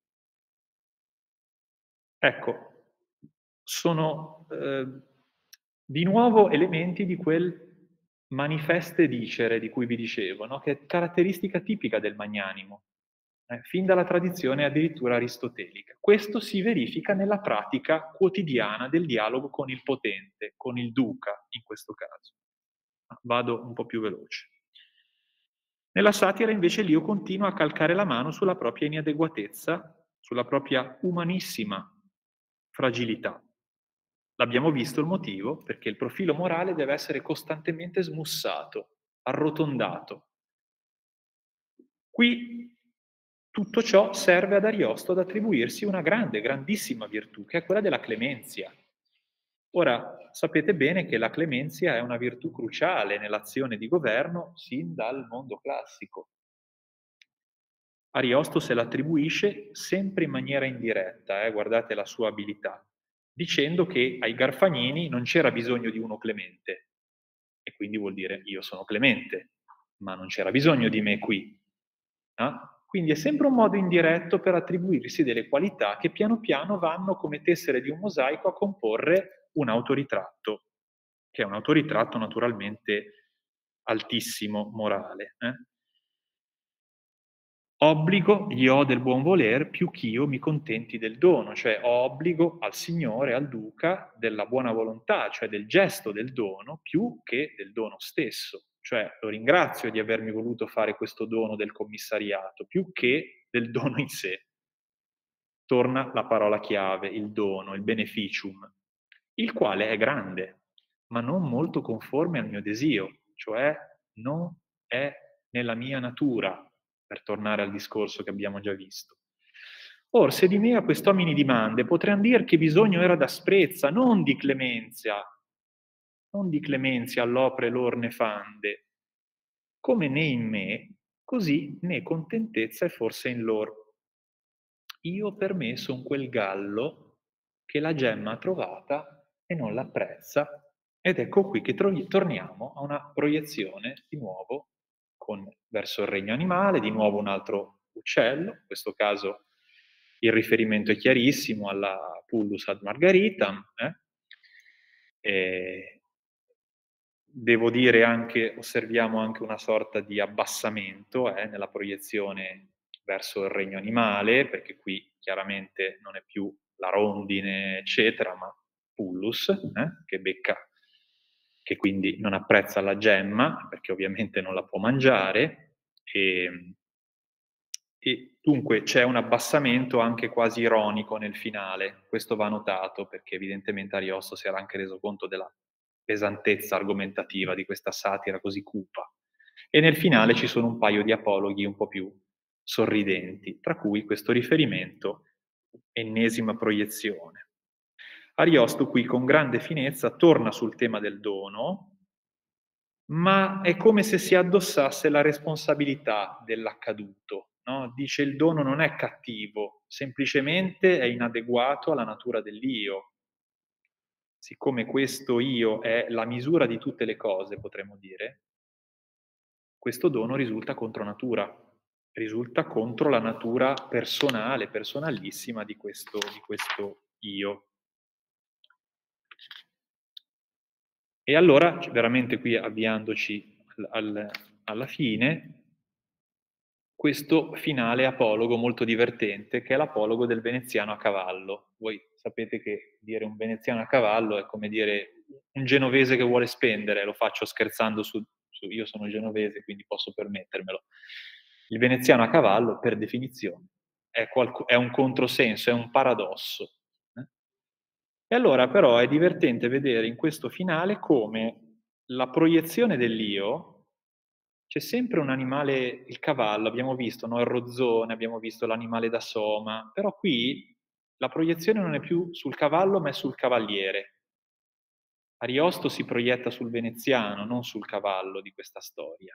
Speaker 2: Ecco, sono eh, di nuovo elementi di quel manifeste dicere di cui vi dicevo, no? Che è caratteristica tipica del magnanimo, eh, fin dalla tradizione addirittura aristotelica. Questo si verifica nella pratica quotidiana del dialogo con il potente, con il duca in questo caso. Vado un po' più veloce. Nella satira invece l'io continua a calcare la mano sulla propria inadeguatezza, sulla propria umanissima fragilità. L'abbiamo visto il motivo, perché il profilo morale deve essere costantemente smussato, arrotondato. Qui tutto ciò serve ad Ariosto ad attribuirsi una grande, grandissima virtù, che è quella della clemenzia. Ora, sapete bene che la clemenzia è una virtù cruciale nell'azione di governo sin dal mondo classico. Ariosto se l'attribuisce sempre in maniera indiretta, eh, guardate la sua abilità, dicendo che ai Garfagnini non c'era bisogno di uno clemente, e quindi vuol dire io sono clemente, ma non c'era bisogno di me qui. Eh? Quindi è sempre un modo indiretto per attribuirsi delle qualità che piano piano vanno come tessere di un mosaico a comporre un autoritratto, che è un autoritratto naturalmente altissimo morale. Eh? Obbligo gli ho del buon voler più ch'io mi contenti del dono, cioè ho obbligo al Signore, al Duca, della buona volontà, cioè del gesto del dono, più che del dono stesso. Cioè lo ringrazio di avermi voluto fare questo dono del commissariato, più che del dono in sé. Torna la parola chiave, il dono, il beneficium, il quale è grande, ma non molto conforme al mio desio, cioè non è nella mia natura, per tornare al discorso che abbiamo già visto. Or, se di me a quest'uomini dimande, potrean dir che bisogno era d'asprezza, non di clemenzia, non di clemenzia all'opre lor nefande, come né in me, così né contentezza è forse in lor. Io per me son quel gallo che la gemma ha trovata e non l'apprezza. Ed ecco qui che tro- torniamo a una proiezione di nuovo con, verso il regno animale, di nuovo un altro uccello, in questo caso il riferimento è chiarissimo alla Pullus ad Margaritam. Eh? E devo dire anche, osserviamo anche una sorta di abbassamento eh, nella proiezione verso il regno animale, perché qui chiaramente non è più la rondine, eccetera, ma Pullus, eh, che becca, che quindi non apprezza la gemma, perché ovviamente non la può mangiare, e, e dunque c'è un abbassamento anche quasi ironico nel finale. Questo va notato, perché evidentemente Ariosto si era anche reso conto della pesantezza argomentativa di questa satira così cupa. E nel finale ci sono un paio di apologhi un po' più sorridenti, tra cui questo riferimento, ennesima proiezione. Ariosto qui con grande finezza torna sul tema del dono, ma è come se si addossasse la responsabilità dell'accaduto. No? Dice il dono non è cattivo, semplicemente è inadeguato alla natura dell'io. Siccome questo io è la misura di tutte le cose, potremmo dire, questo dono risulta contro natura, risulta contro la natura personale, personalissima di questo, di questo io. E allora, veramente qui avviandoci al, al, alla fine, questo finale apologo molto divertente, che è l'apologo del veneziano a cavallo. Voi sapete che dire un veneziano a cavallo è come dire un genovese che vuole spendere, lo faccio scherzando su, su io sono genovese, quindi posso permettermelo. Il veneziano a cavallo, per definizione, è, qualco, è un controsenso, è un paradosso. Eh? E allora però è divertente vedere in questo finale come la proiezione dell'io, c'è sempre un animale, il cavallo, abbiamo visto, no? Il rozzone, abbiamo visto l'animale da soma, però qui la proiezione non è più sul cavallo ma è sul cavaliere. Ariosto si proietta sul veneziano, non sul cavallo di questa storia.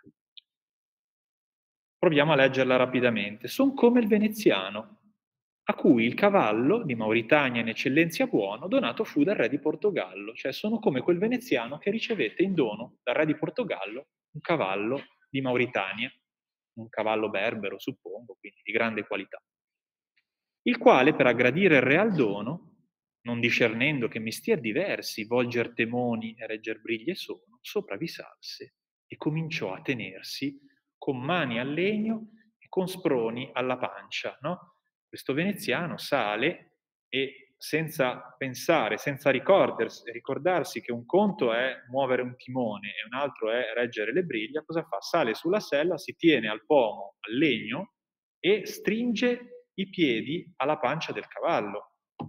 Speaker 2: Proviamo a leggerla rapidamente. Son come il veneziano, a cui il cavallo di Mauritania in eccellenzia buono donato fu dal re di Portogallo, cioè sono come quel veneziano che ricevette in dono dal re di Portogallo un cavallo di Mauritania, un cavallo berbero, suppongo, quindi di grande qualità, il quale per aggradire il re al dono, non discernendo che mestier diversi, volger temoni e regger briglie sono, sopra vi salse e cominciò a tenersi con mani al legno e con sproni alla pancia, no? Questo veneziano sale e senza pensare, senza ricordarsi, ricordarsi che un conto è muovere un timone e un altro è reggere le briglie, cosa fa? Sale sulla sella, si tiene al pomo, al legno e stringe i piedi alla pancia del cavallo.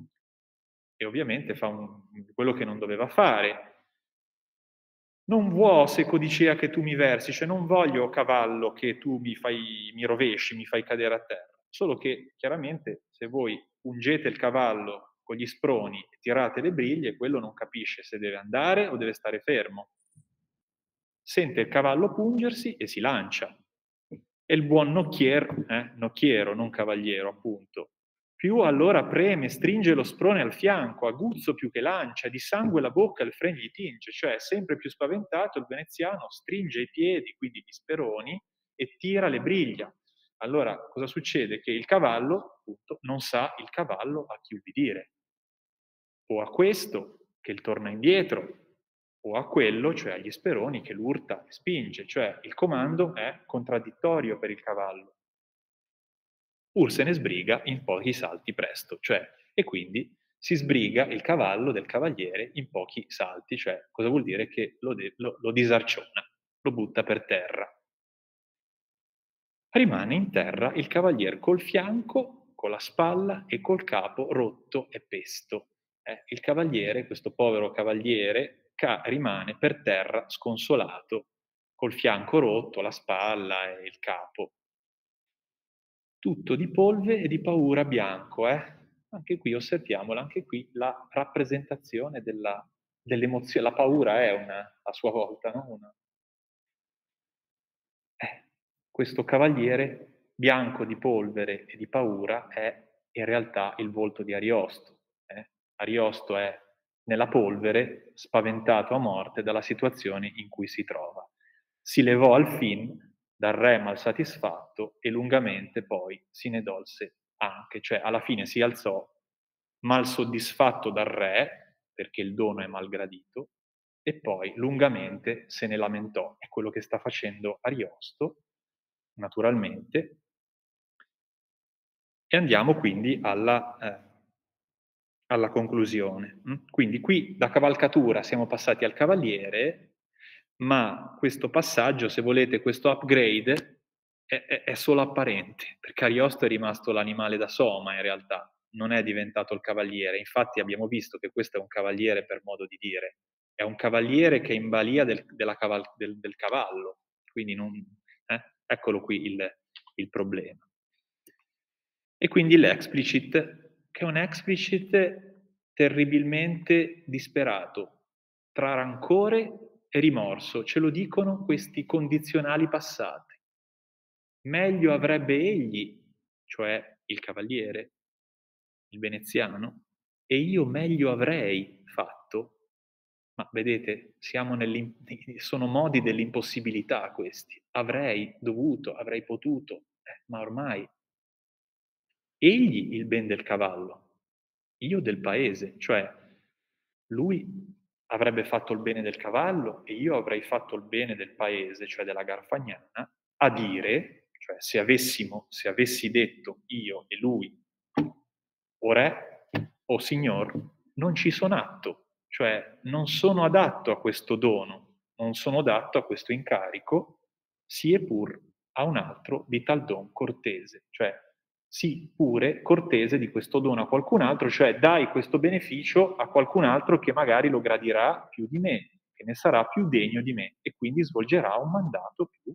Speaker 2: E ovviamente fa un, quello che non doveva fare. Non vuò se codicea che tu mi versi, cioè non voglio cavallo che tu mi fai, mi rovesci, mi fai cadere a terra. Solo che chiaramente se voi ungete il cavallo con gli sproni e tirate le briglie, quello non capisce se deve andare o deve stare fermo. Sente il cavallo pungersi e si lancia. E il buon nocchier, eh, nocchiero, non cavaliero appunto, più allora preme, stringe lo sprone al fianco, aguzzo più che lancia, di sangue la bocca il fren gli tinge, cioè sempre più spaventato il veneziano stringe i piedi, quindi gli speroni, e tira le briglia. Allora cosa succede? Che il cavallo, appunto, non sa il cavallo a chi ubbidire. O a questo, che il torna indietro, o a quello, cioè agli speroni, che l'urta e spinge, cioè il comando è contraddittorio per il cavallo. Pur se ne sbriga in pochi salti presto, cioè, e quindi si sbriga il cavallo del cavaliere in pochi salti, cioè cosa vuol dire? Che lo, de- lo, lo disarciona, lo butta per terra. Rimane in terra il cavalier col fianco, con la spalla e col capo rotto e pesto. Eh, il cavaliere, questo povero cavaliere, ca- rimane per terra sconsolato, col fianco rotto, la spalla e il capo. Tutto di polve e di paura bianco, eh? Anche qui osserviamola, anche qui la rappresentazione della, dell'emozione. La paura è una, a sua volta, no? Una, eh, questo cavaliere bianco di polvere e di paura è in realtà il volto di Ariosto. Eh? Ariosto è nella polvere, spaventato a morte dalla situazione in cui si trova. Si levò alfin dal re malsatisfatto e lungamente poi si ne dolse anche, cioè alla fine si alzò mal soddisfatto dal re, perché il dono è malgradito, e poi lungamente se ne lamentò. È quello che sta facendo Ariosto, naturalmente. E andiamo quindi alla, eh, alla conclusione. Quindi qui da cavalcatura siamo passati al cavaliere, ma questo passaggio, se volete, questo upgrade è, è, è solo apparente, perché Ariosto è rimasto l'animale da soma in realtà, non è diventato il cavaliere. Infatti abbiamo visto che questo è un cavaliere per modo di dire, è un cavaliere che è in balia del, della caval- del, del cavallo, quindi non, eh? Eccolo qui il, il problema. E quindi l'explicit, che è un explicit terribilmente disperato, tra rancore e rimorso, ce lo dicono questi condizionali passati. Meglio avrebbe egli, cioè il cavaliere, il veneziano, e io meglio avrei fatto, ma vedete, siamo sono modi dell'impossibilità questi, avrei dovuto, avrei potuto, eh, ma ormai egli il ben del cavallo, io del paese, cioè lui avrebbe fatto il bene del cavallo e io avrei fatto il bene del paese, cioè della Garfagnana, a dire, cioè se avessimo, se avessi detto io e lui, o re o signor, non ci sono atto, cioè non sono adatto a questo dono, non sono adatto a questo incarico, sia pur a un altro di tal don cortese, cioè sii pure cortese di questo dono a qualcun altro, cioè dai questo beneficio a qualcun altro che magari lo gradirà più di me, che ne sarà più degno di me e quindi svolgerà un mandato più,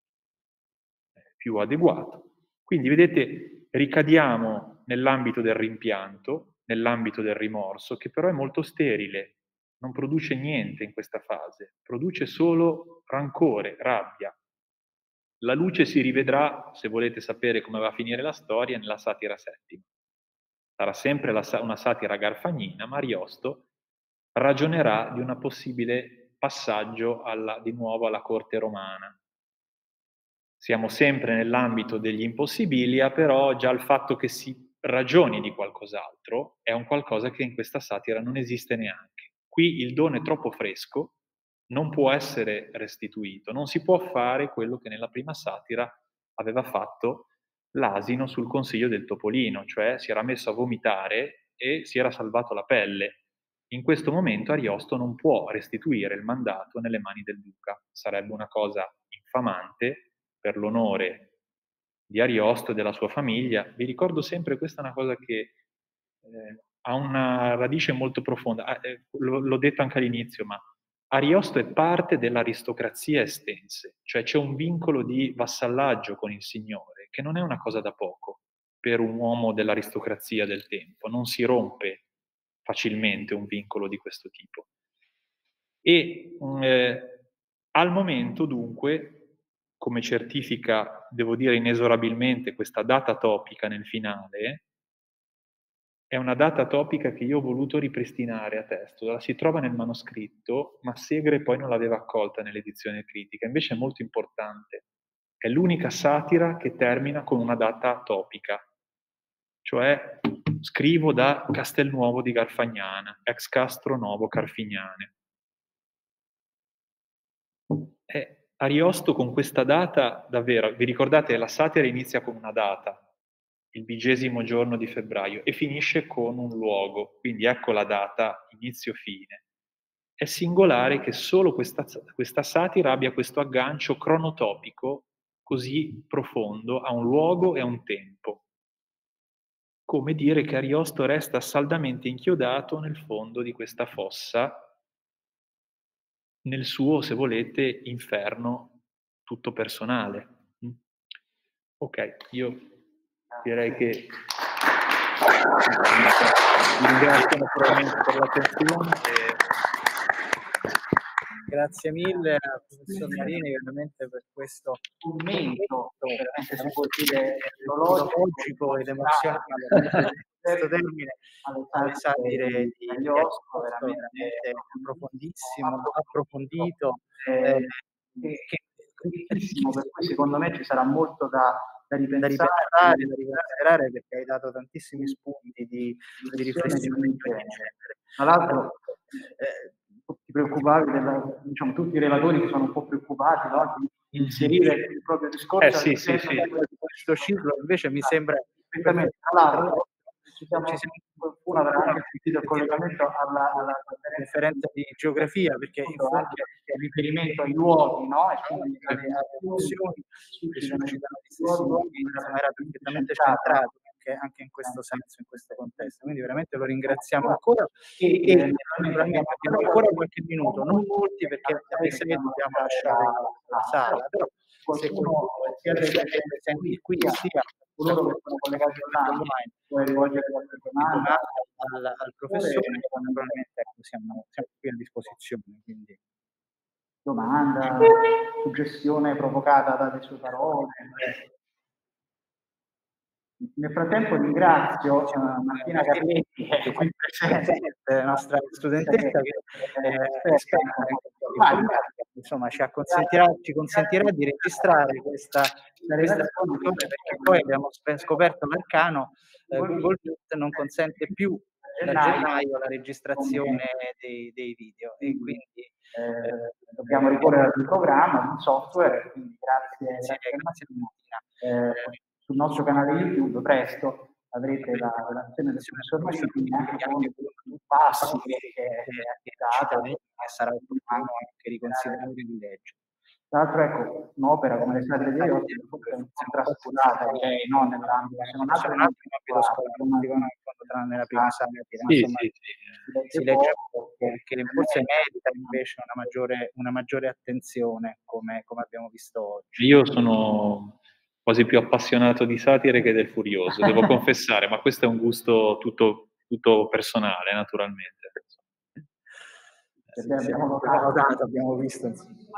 Speaker 2: eh, più adeguato. Quindi vedete, ricadiamo nell'ambito del rimpianto, nell'ambito del rimorso, che però è molto sterile, non produce niente in questa fase, produce solo rancore, rabbia. La luce si rivedrà, se volete sapere come va a finire la storia, nella satira settima. Sarà sempre la, una satira garfagnina, ma Ariosto ragionerà di un possibile passaggio alla, di nuovo alla corte romana. Siamo sempre nell'ambito degli impossibilia, però già il fatto che si ragioni di qualcos'altro è un qualcosa che in questa satira non esiste neanche. Qui il dono è troppo fresco, non può essere restituito, non si può fare quello che nella prima satira aveva fatto l'asino sul consiglio del topolino, cioè si era messo a vomitare e si era salvato la pelle. In questo momento Ariosto non può restituire il mandato nelle mani del duca, sarebbe una cosa infamante per l'onore di Ariosto e della sua famiglia. Vi ricordo sempre, questa è una cosa che eh, ha una radice molto profonda, ah, eh, l- l'ho detto anche all'inizio, ma Ariosto è parte dell'aristocrazia estense, cioè c'è un vincolo di vassallaggio con il signore, che non è una cosa da poco per un uomo dell'aristocrazia del tempo, non si rompe facilmente un vincolo di questo tipo. E eh, al momento, dunque, come certifica, devo dire inesorabilmente, questa data topica nel finale, è una data topica che io ho voluto ripristinare a testo. La si trova nel manoscritto, ma Segre poi non l'aveva accolta nell'edizione critica. Invece è molto importante. È l'unica satira che termina con una data topica, cioè Scrivo da Castelnuovo di Garfagnana, ex Castro Novo Carfignane. E Ariosto con questa data, davvero, vi ricordate, la satira inizia con una data, il vigesimo giorno di febbraio, e finisce con un luogo, quindi ecco la data inizio-fine. È singolare che solo questa, questa satira abbia questo aggancio cronotopico così profondo a un luogo e a un tempo. Come dire che Ariosto resta saldamente inchiodato nel fondo di questa fossa, nel suo, se volete, inferno tutto personale. Ok, io direi che vi ringrazio naturalmente per l'attenzione. E...
Speaker 1: Grazie mille al professor Marini veramente per questo commento veramente si può dire filologico ed emozionale questo termine alle satire di Ariosto, veramente profondissimo, approfondito, eh, che ricchissimo, per cui secondo me ci sarà molto da, da ripensare, da riconsiderare, perché hai dato tantissimi spunti di, di riflessione in genere. Tra l'altro eh, ti preoccupavi, della, diciamo, tutti i relatori si sono un po' preoccupati, no? Di inserire il proprio discorso
Speaker 2: eh, sì, sì, sì.
Speaker 1: di questo ciclo, invece mi sembra perfettamente. Tra l'altro ci siamo, qualcuno avrà anche sentito il collegamento alla, alla conferenza di geografia, perché in fondo anche il riferimento ai luoghi, no? E quindi alle emozioni che suscitano gli stessi luoghi, insomma, era perfettamente centrato anche, anche in questo senso, in questo contesto. Quindi veramente lo ringraziamo ancora e, e naturalmente abbiamo ancora qualche minuto, non molti, perché alle sei dobbiamo lasciare la sala, però se qualcuno sia presenti qui sia coloro che sono collegati online può rivolgere qualche domanda al, al professore, naturalmente ecco, siamo, siamo qui a disposizione. Quindi. Domanda, suggestione provocata dalle sue parole. Nel frattempo ringrazio uh, Martina Carletti, che è qui presente, la nostra studentessa che è esperta in informatica, insomma ci consentirà, ci consentirà di registrare questa, questa funzione, perché poi abbiamo scoperto l'arcano, eh, Google Meet non consente più da gennaio la registrazione dei, dei video e quindi eh, dobbiamo ricorrere ad un programma, ad un software, quindi grazie, sì, grazie, grazie Martina. Eh, sul nostro canale YouTube presto avrete la relazione del professor Marini anche con un passo che è data e sarà opportuno anche riconsiderare di legge. Tra l'altro, ecco, un'opera come le satire di Ariosto è un po' trascurata, direi, no? Nell'ambito, se non altro nell'ambito scolastico, no? Tranne nella prima satira,
Speaker 2: sì, insomma, sì, sì.
Speaker 1: si legge poco, che forse merita invece una maggiore, una maggiore attenzione, come, come abbiamo visto oggi.
Speaker 2: Io sono quasi più appassionato di satire che del Furioso, devo confessare, ma questo è un gusto tutto, tutto personale, naturalmente.
Speaker 1: Sì, sì, abbiamo notato, abbiamo visto.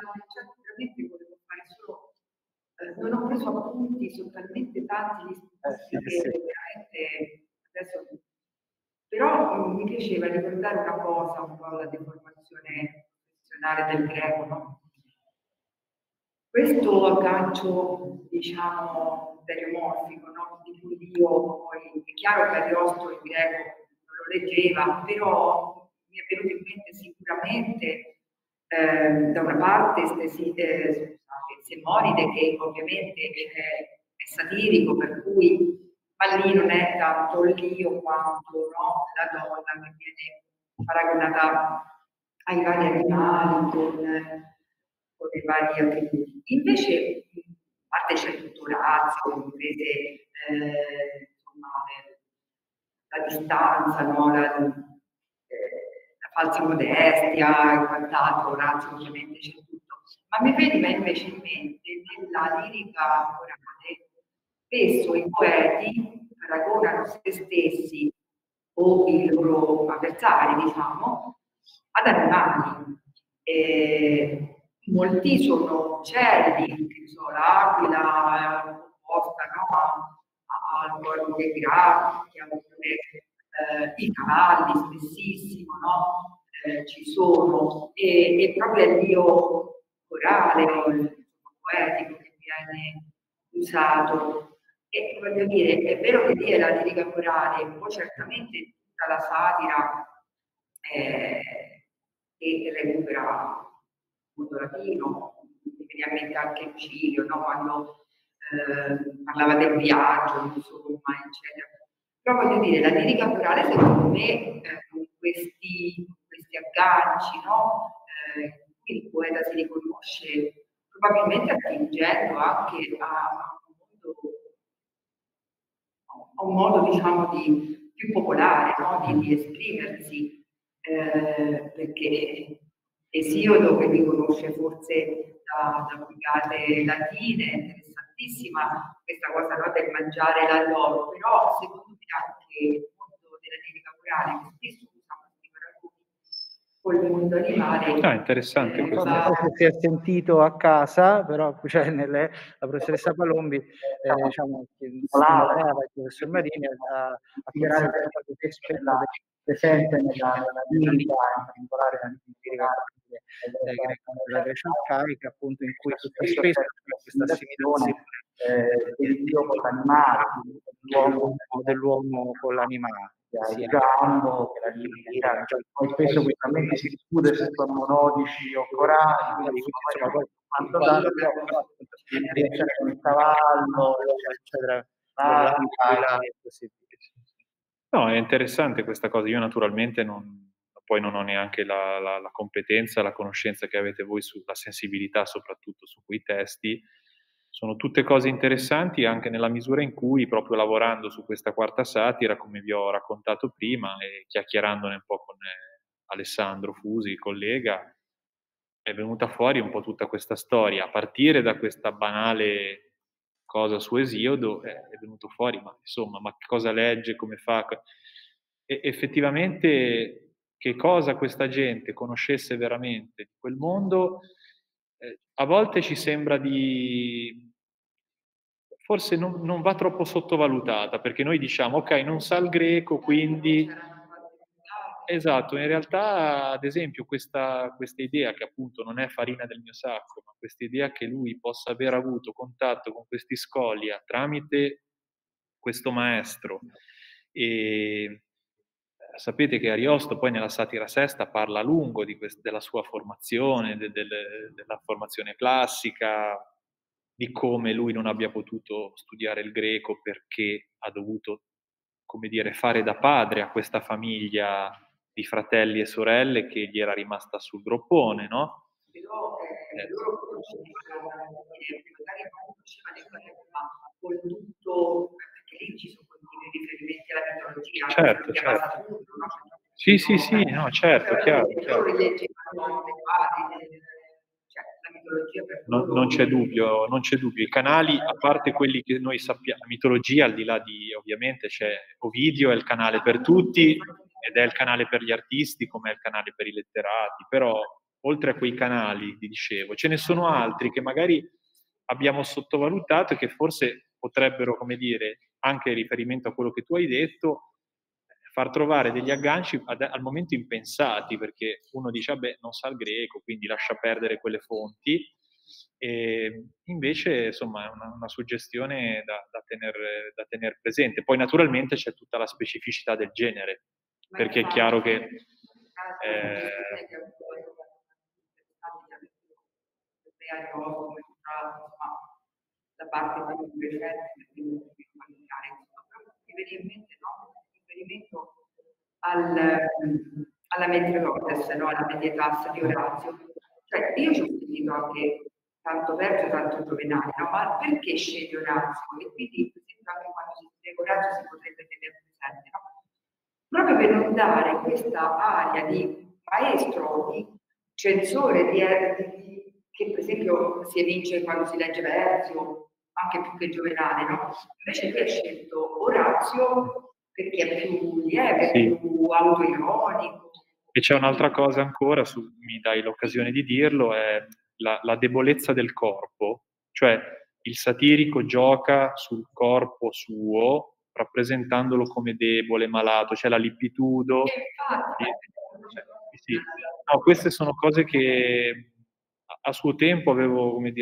Speaker 3: Non ho preso appunti, sono talmente tanti gli spunti
Speaker 1: eh,
Speaker 3: che
Speaker 1: sì, sì.
Speaker 3: veramente adesso... Però mi piaceva ricordare una cosa, un po' la deformazione professionale del greco, no? Questo aggancio, diciamo, stereomorfico, no? Di cui io poi, è chiaro che Ariosto in greco non lo leggeva, però mi è venuto in mente sicuramente eh, da una parte eh, Semonide, che ovviamente è, è satirico, per cui ma lì non è tanto l'io quanto no, la donna che viene paragonata ai vari animali con, con i vari attributi. Invece, a parte c'è tutto Orazio, comprese eh, insomma, la distanza, no, la, eh, la falsa modestia e quant'altro, Orazio ovviamente c'è tutto. Ma mi veniva invece in mente nella lirica corale spesso i poeti paragonano se stessi o i loro avversari, diciamo, ad animali. E molti sono uccelli, che so, l'aquila è opposta, no, al corpo che gra, eh, i cavalli spessissimo, no? Eh, ci sono, e, e proprio è il dio corale o il poetico che viene usato. E voglio dire, è vero che lì è la lirica morale, poi certamente tutta la satira eh, che recupera il mondo latino, mi viene a mente anche il Cirio, no? Quando eh, parlava del viaggio, insomma, eccetera. Però voglio dire, la lirica morale secondo me eh, con questi, questi agganci, no? Eh, in cui il poeta si riconosce probabilmente attingendo anche a un mondo, a un modo diciamo di, più popolare, no? di, di esprimersi, eh, perché Esiodo, che mi conosce forse da, da vulgate latine, interessantissima questa cosa, no? del mangiare la loro, però secondo me anche il mondo della lirica morale, che spesso usiamo questi paragoni col mondo animale.
Speaker 2: Ah, interessante
Speaker 3: eh,
Speaker 2: questo.
Speaker 1: Non so se si è sentito a casa, però cioè, nelle, la professoressa Palombi eh, diciamo, stimolava il professor Marini a, a considerare questo aspetto presente nella, nella lingua, in particolare nella lirica eh, greca, nella Grecia arcaica, appunto in cui spesso c'è questa assimilazione eh, del Dio con l'animale, dell'uomo, dell'uomo con l'animale. Sia il gambo che la lira, cioè, poi spesso quei frammenti si discute se sono monodici o corali, quindi insomma poi quanto tanto rientrare con il cavallo, eccetera, l'anima e così via.
Speaker 2: No, è interessante questa cosa. Io naturalmente non, poi non ho neanche la, la, la competenza, la conoscenza che avete voi sulla sensibilità, soprattutto su quei testi. Sono tutte cose interessanti anche nella misura in cui, proprio lavorando su questa quarta satira, come vi ho raccontato prima, e chiacchierandone un po' con eh, Alessandro Fusi, il collega, è venuta fuori un po' tutta questa storia. A partire da questa banale cosa su Esiodo, eh, è venuto fuori, ma insomma, ma che cosa legge, come fa? E effettivamente che cosa questa gente conoscesse veramente di quel mondo, eh, a volte ci sembra di... forse non, non va troppo sottovalutata, perché noi diciamo, ok, non sa il greco, quindi... Esatto, in realtà, ad esempio, questa, questa idea che appunto non è farina del mio sacco, ma questa idea che lui possa aver avuto contatto con questi Scolia tramite questo maestro. E eh, sapete che Ariosto poi nella Satira Sesta parla a lungo di quest- della sua formazione, de- del- della formazione classica, di come lui non abbia potuto studiare il greco perché ha dovuto, come dire, fare da padre a questa famiglia di fratelli e sorelle che gli era rimasta sul groppone, no?
Speaker 3: Però eh, loro conoscevano, magari non conoscevano il greco, ma con tutto, perché lì ci sono continui riferimenti alla mitologia,
Speaker 2: certo, certo.
Speaker 3: Saturno, no?
Speaker 2: Sì, sì, sì, no, certo, chiaro,
Speaker 3: Loro
Speaker 2: chiaro.
Speaker 3: rileggevano le quadri, cioè la mitologia per
Speaker 2: Non,
Speaker 3: loro...
Speaker 2: non c'è dubbio, non c'è dubbio. I canali, a parte quelli che noi sappiamo, la mitologia, al di là di, ovviamente, c'è Ovidio, è il canale per tutti, ed è il canale per gli artisti, come è il canale per i letterati, però oltre a quei canali, vi dicevo, ce ne sono altri che magari abbiamo sottovalutato e che forse potrebbero, come dire, anche in riferimento a quello che tu hai detto, far trovare degli agganci ad, al momento impensati, perché uno dice, vabbè, non sa il greco, quindi lascia perdere quelle fonti, e invece, insomma, è una, una suggestione da, da, tener, da tener presente. Poi naturalmente c'è tutta la specificità del genere, perché è chiaro che... Eh,
Speaker 3: da parte più recente, quindi mi viene in mente no? riferimento al, alla Metriotes, no? alla Medietas di Orazio. Cioè, io ci ho sentito anche tanto Vergine, tanto Giovenale, no? Ma perché sceglie Orazio? E quindi, per esempio, anche quando si spiega Orazio si potrebbe tenere presente, no? Proprio per non dare questa aria di maestro, di censore, di, di, che per esempio si evince quando si legge Versio, anche più che Giovenale, no? Invece lui ha scelto Orazio perché è più lieve,
Speaker 2: sì.
Speaker 3: più autoironico.
Speaker 2: E c'è un'altra cosa ancora, su, mi dai l'occasione di dirlo, è la, la debolezza del corpo, cioè il satirico gioca sul corpo suo rappresentandolo come debole, malato, c'è la lippitudo.
Speaker 3: Infatti,
Speaker 2: Cioè, sì. No, queste sono cose che a suo tempo avevo, come dire,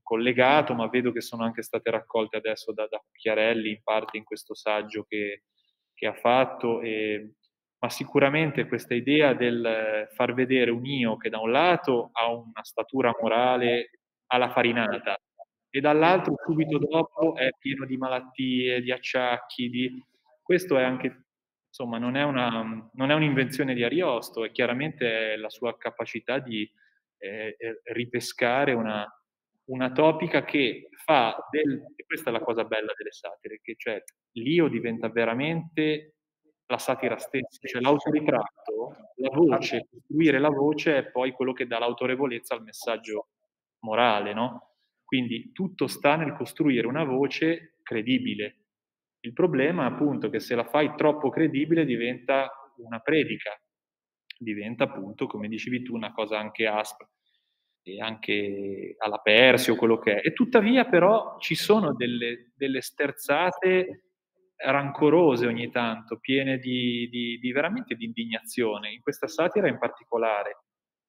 Speaker 2: collegato, ma vedo che sono anche state raccolte adesso da, da Chiarelli in parte in questo saggio che, che ha fatto, e, ma sicuramente questa idea del far vedere un io che da un lato ha una statura morale alla farinata e dall'altro subito dopo è pieno di malattie, di acciacchi, di... questo è anche, insomma, non è, una, non è un'invenzione di Ariosto, è chiaramente la sua capacità di eh, ripescare una, una topica che fa del, e questa è la cosa bella delle satire, che cioè l'io diventa veramente la satira stessa, cioè l'autoritratto, la voce, costruire la voce è poi quello che dà l'autorevolezza al messaggio morale, no? Quindi tutto sta nel costruire una voce credibile. Il problema è appunto che se la fai troppo credibile diventa una predica, diventa appunto, come dicevi tu, una cosa anche aspra e anche alla Persio, quello che è. E tuttavia però ci sono delle, delle sterzate rancorose ogni tanto, piene di, di, di veramente di indignazione, in questa satira in particolare,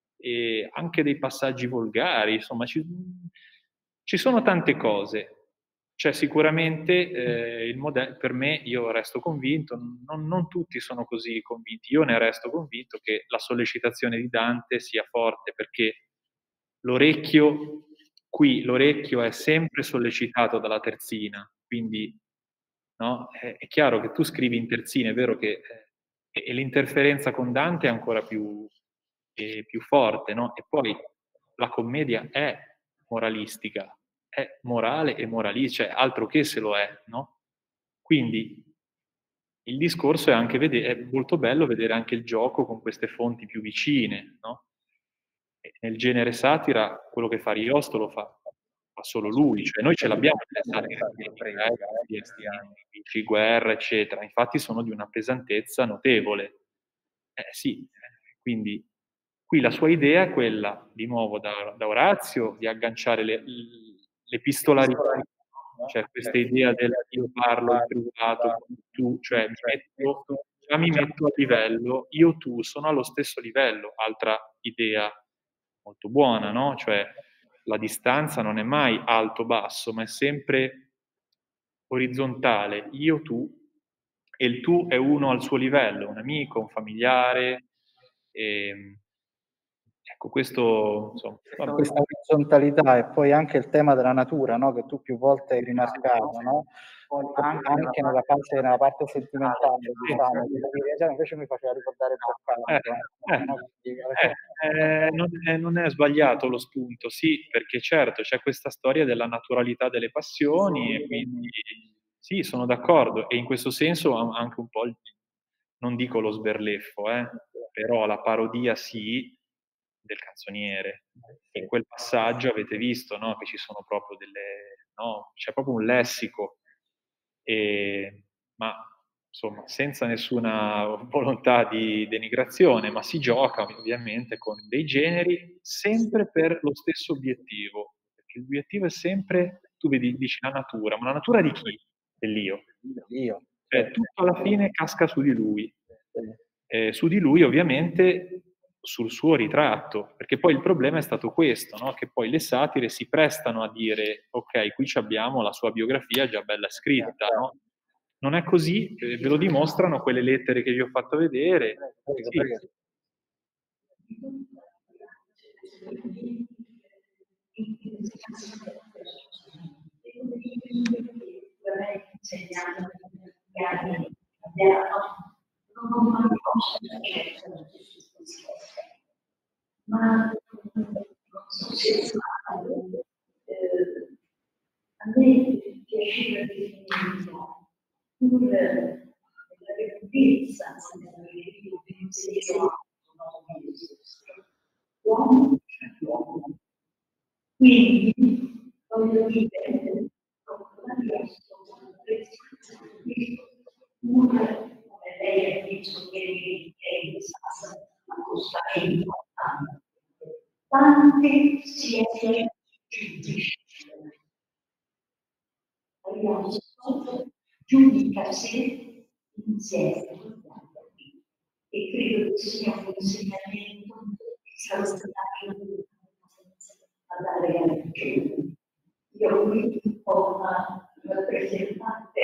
Speaker 2: e anche dei passaggi volgari, insomma, ci, ci sono tante cose. Cioè sicuramente eh, il modello, per me, io resto convinto, non, non tutti sono così convinti, io ne resto convinto che la sollecitazione di Dante sia forte, perché l'orecchio, qui l'orecchio è sempre sollecitato dalla terzina, quindi no? È, è chiaro che tu scrivi in terzina, è vero che eh, e l'interferenza con Dante è ancora più, eh, più forte, no? E poi la commedia è moralistica, è morale e moralistica, cioè altro che se lo è, no? Quindi il discorso è anche vedere, è molto bello vedere anche il gioco con queste fonti più vicine, no? E nel genere satira, quello che fa Ariosto lo fa, fa solo lui, cioè noi ce l'abbiamo nelle satire di questi anni, di guerra, eccetera, infatti sono di una pesantezza notevole. Eh sì, quindi qui la sua idea è quella, di nuovo da, da Orazio, di agganciare le, l'epistolarità, cioè questa idea del io parlo in privato, tu, cioè mi metto, già mi metto a livello, io tu sono allo stesso livello, altra idea molto buona, no? Cioè la distanza non è mai alto-basso, ma è sempre orizzontale, io tu, e il tu è uno al suo livello, un amico, un familiare. E, ecco, questo, insomma,
Speaker 1: questa orizzontalità e poi anche il tema della natura, no? Che tu più volte hai rimarcato, no? Anche nella parte, nella parte sentimentale, diciamo, invece mi faceva ricordare Boccaccio.
Speaker 2: Eh, eh, eh, eh, non, è, non è sbagliato lo spunto, sì, perché certo c'è questa storia della naturalità delle passioni e quindi sì, sono d'accordo, e in questo senso anche un po', il, non dico lo sberleffo, eh, però la parodia sì del canzoniere. In quel passaggio avete visto, no, che ci sono proprio delle, no, c'è proprio un lessico, e, ma insomma senza nessuna volontà di denigrazione, ma si gioca ovviamente con dei generi sempre per lo stesso obiettivo, perché l'obiettivo è sempre, tu vedi, dici la natura, ma la natura di chi? Dell'io.
Speaker 1: Io.
Speaker 2: Cioè, tutto alla fine casca su di lui. Eh, su di lui ovviamente sul suo ritratto, perché poi il problema è stato questo, no? Che poi le satire si prestano a dire ok, qui abbiamo la sua biografia già bella scritta, no? Non è così, eh, ve lo dimostrano quelle lettere che vi ho fatto vedere. Sì.
Speaker 4: Ma non so se è stato, eh, a me piaceva definirlo pur nella grandezza del pensiero uomo, uomo. Quindi voglio dire, come lei ha detto che è una cosa importante, tante si è giudice. Giudica sé insieme e credo che sia un insegnamento che sarà stato a dare a tutti. io qui ho una rappresentante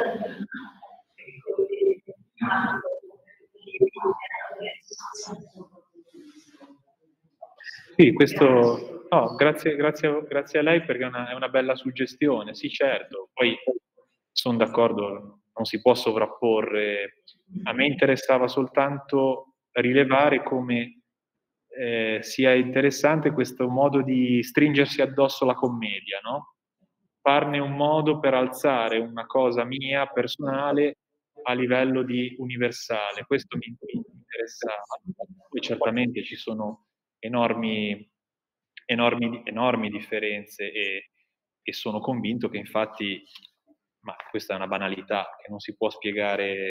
Speaker 2: Sì, questo, no, grazie, grazie, grazie a lei perché è una, è una bella suggestione, sì certo, poi sono d'accordo, non si può sovrapporre, a me interessava soltanto rilevare come eh, sia interessante questo modo di stringersi addosso la commedia, no? Farne un modo per alzare una cosa mia, personale, a livello di universale, questo mi, mi interessava. Poi certamente ci sono enormi, enormi, enormi differenze e, e sono convinto che infatti, ma questa è una banalità che non si può spiegare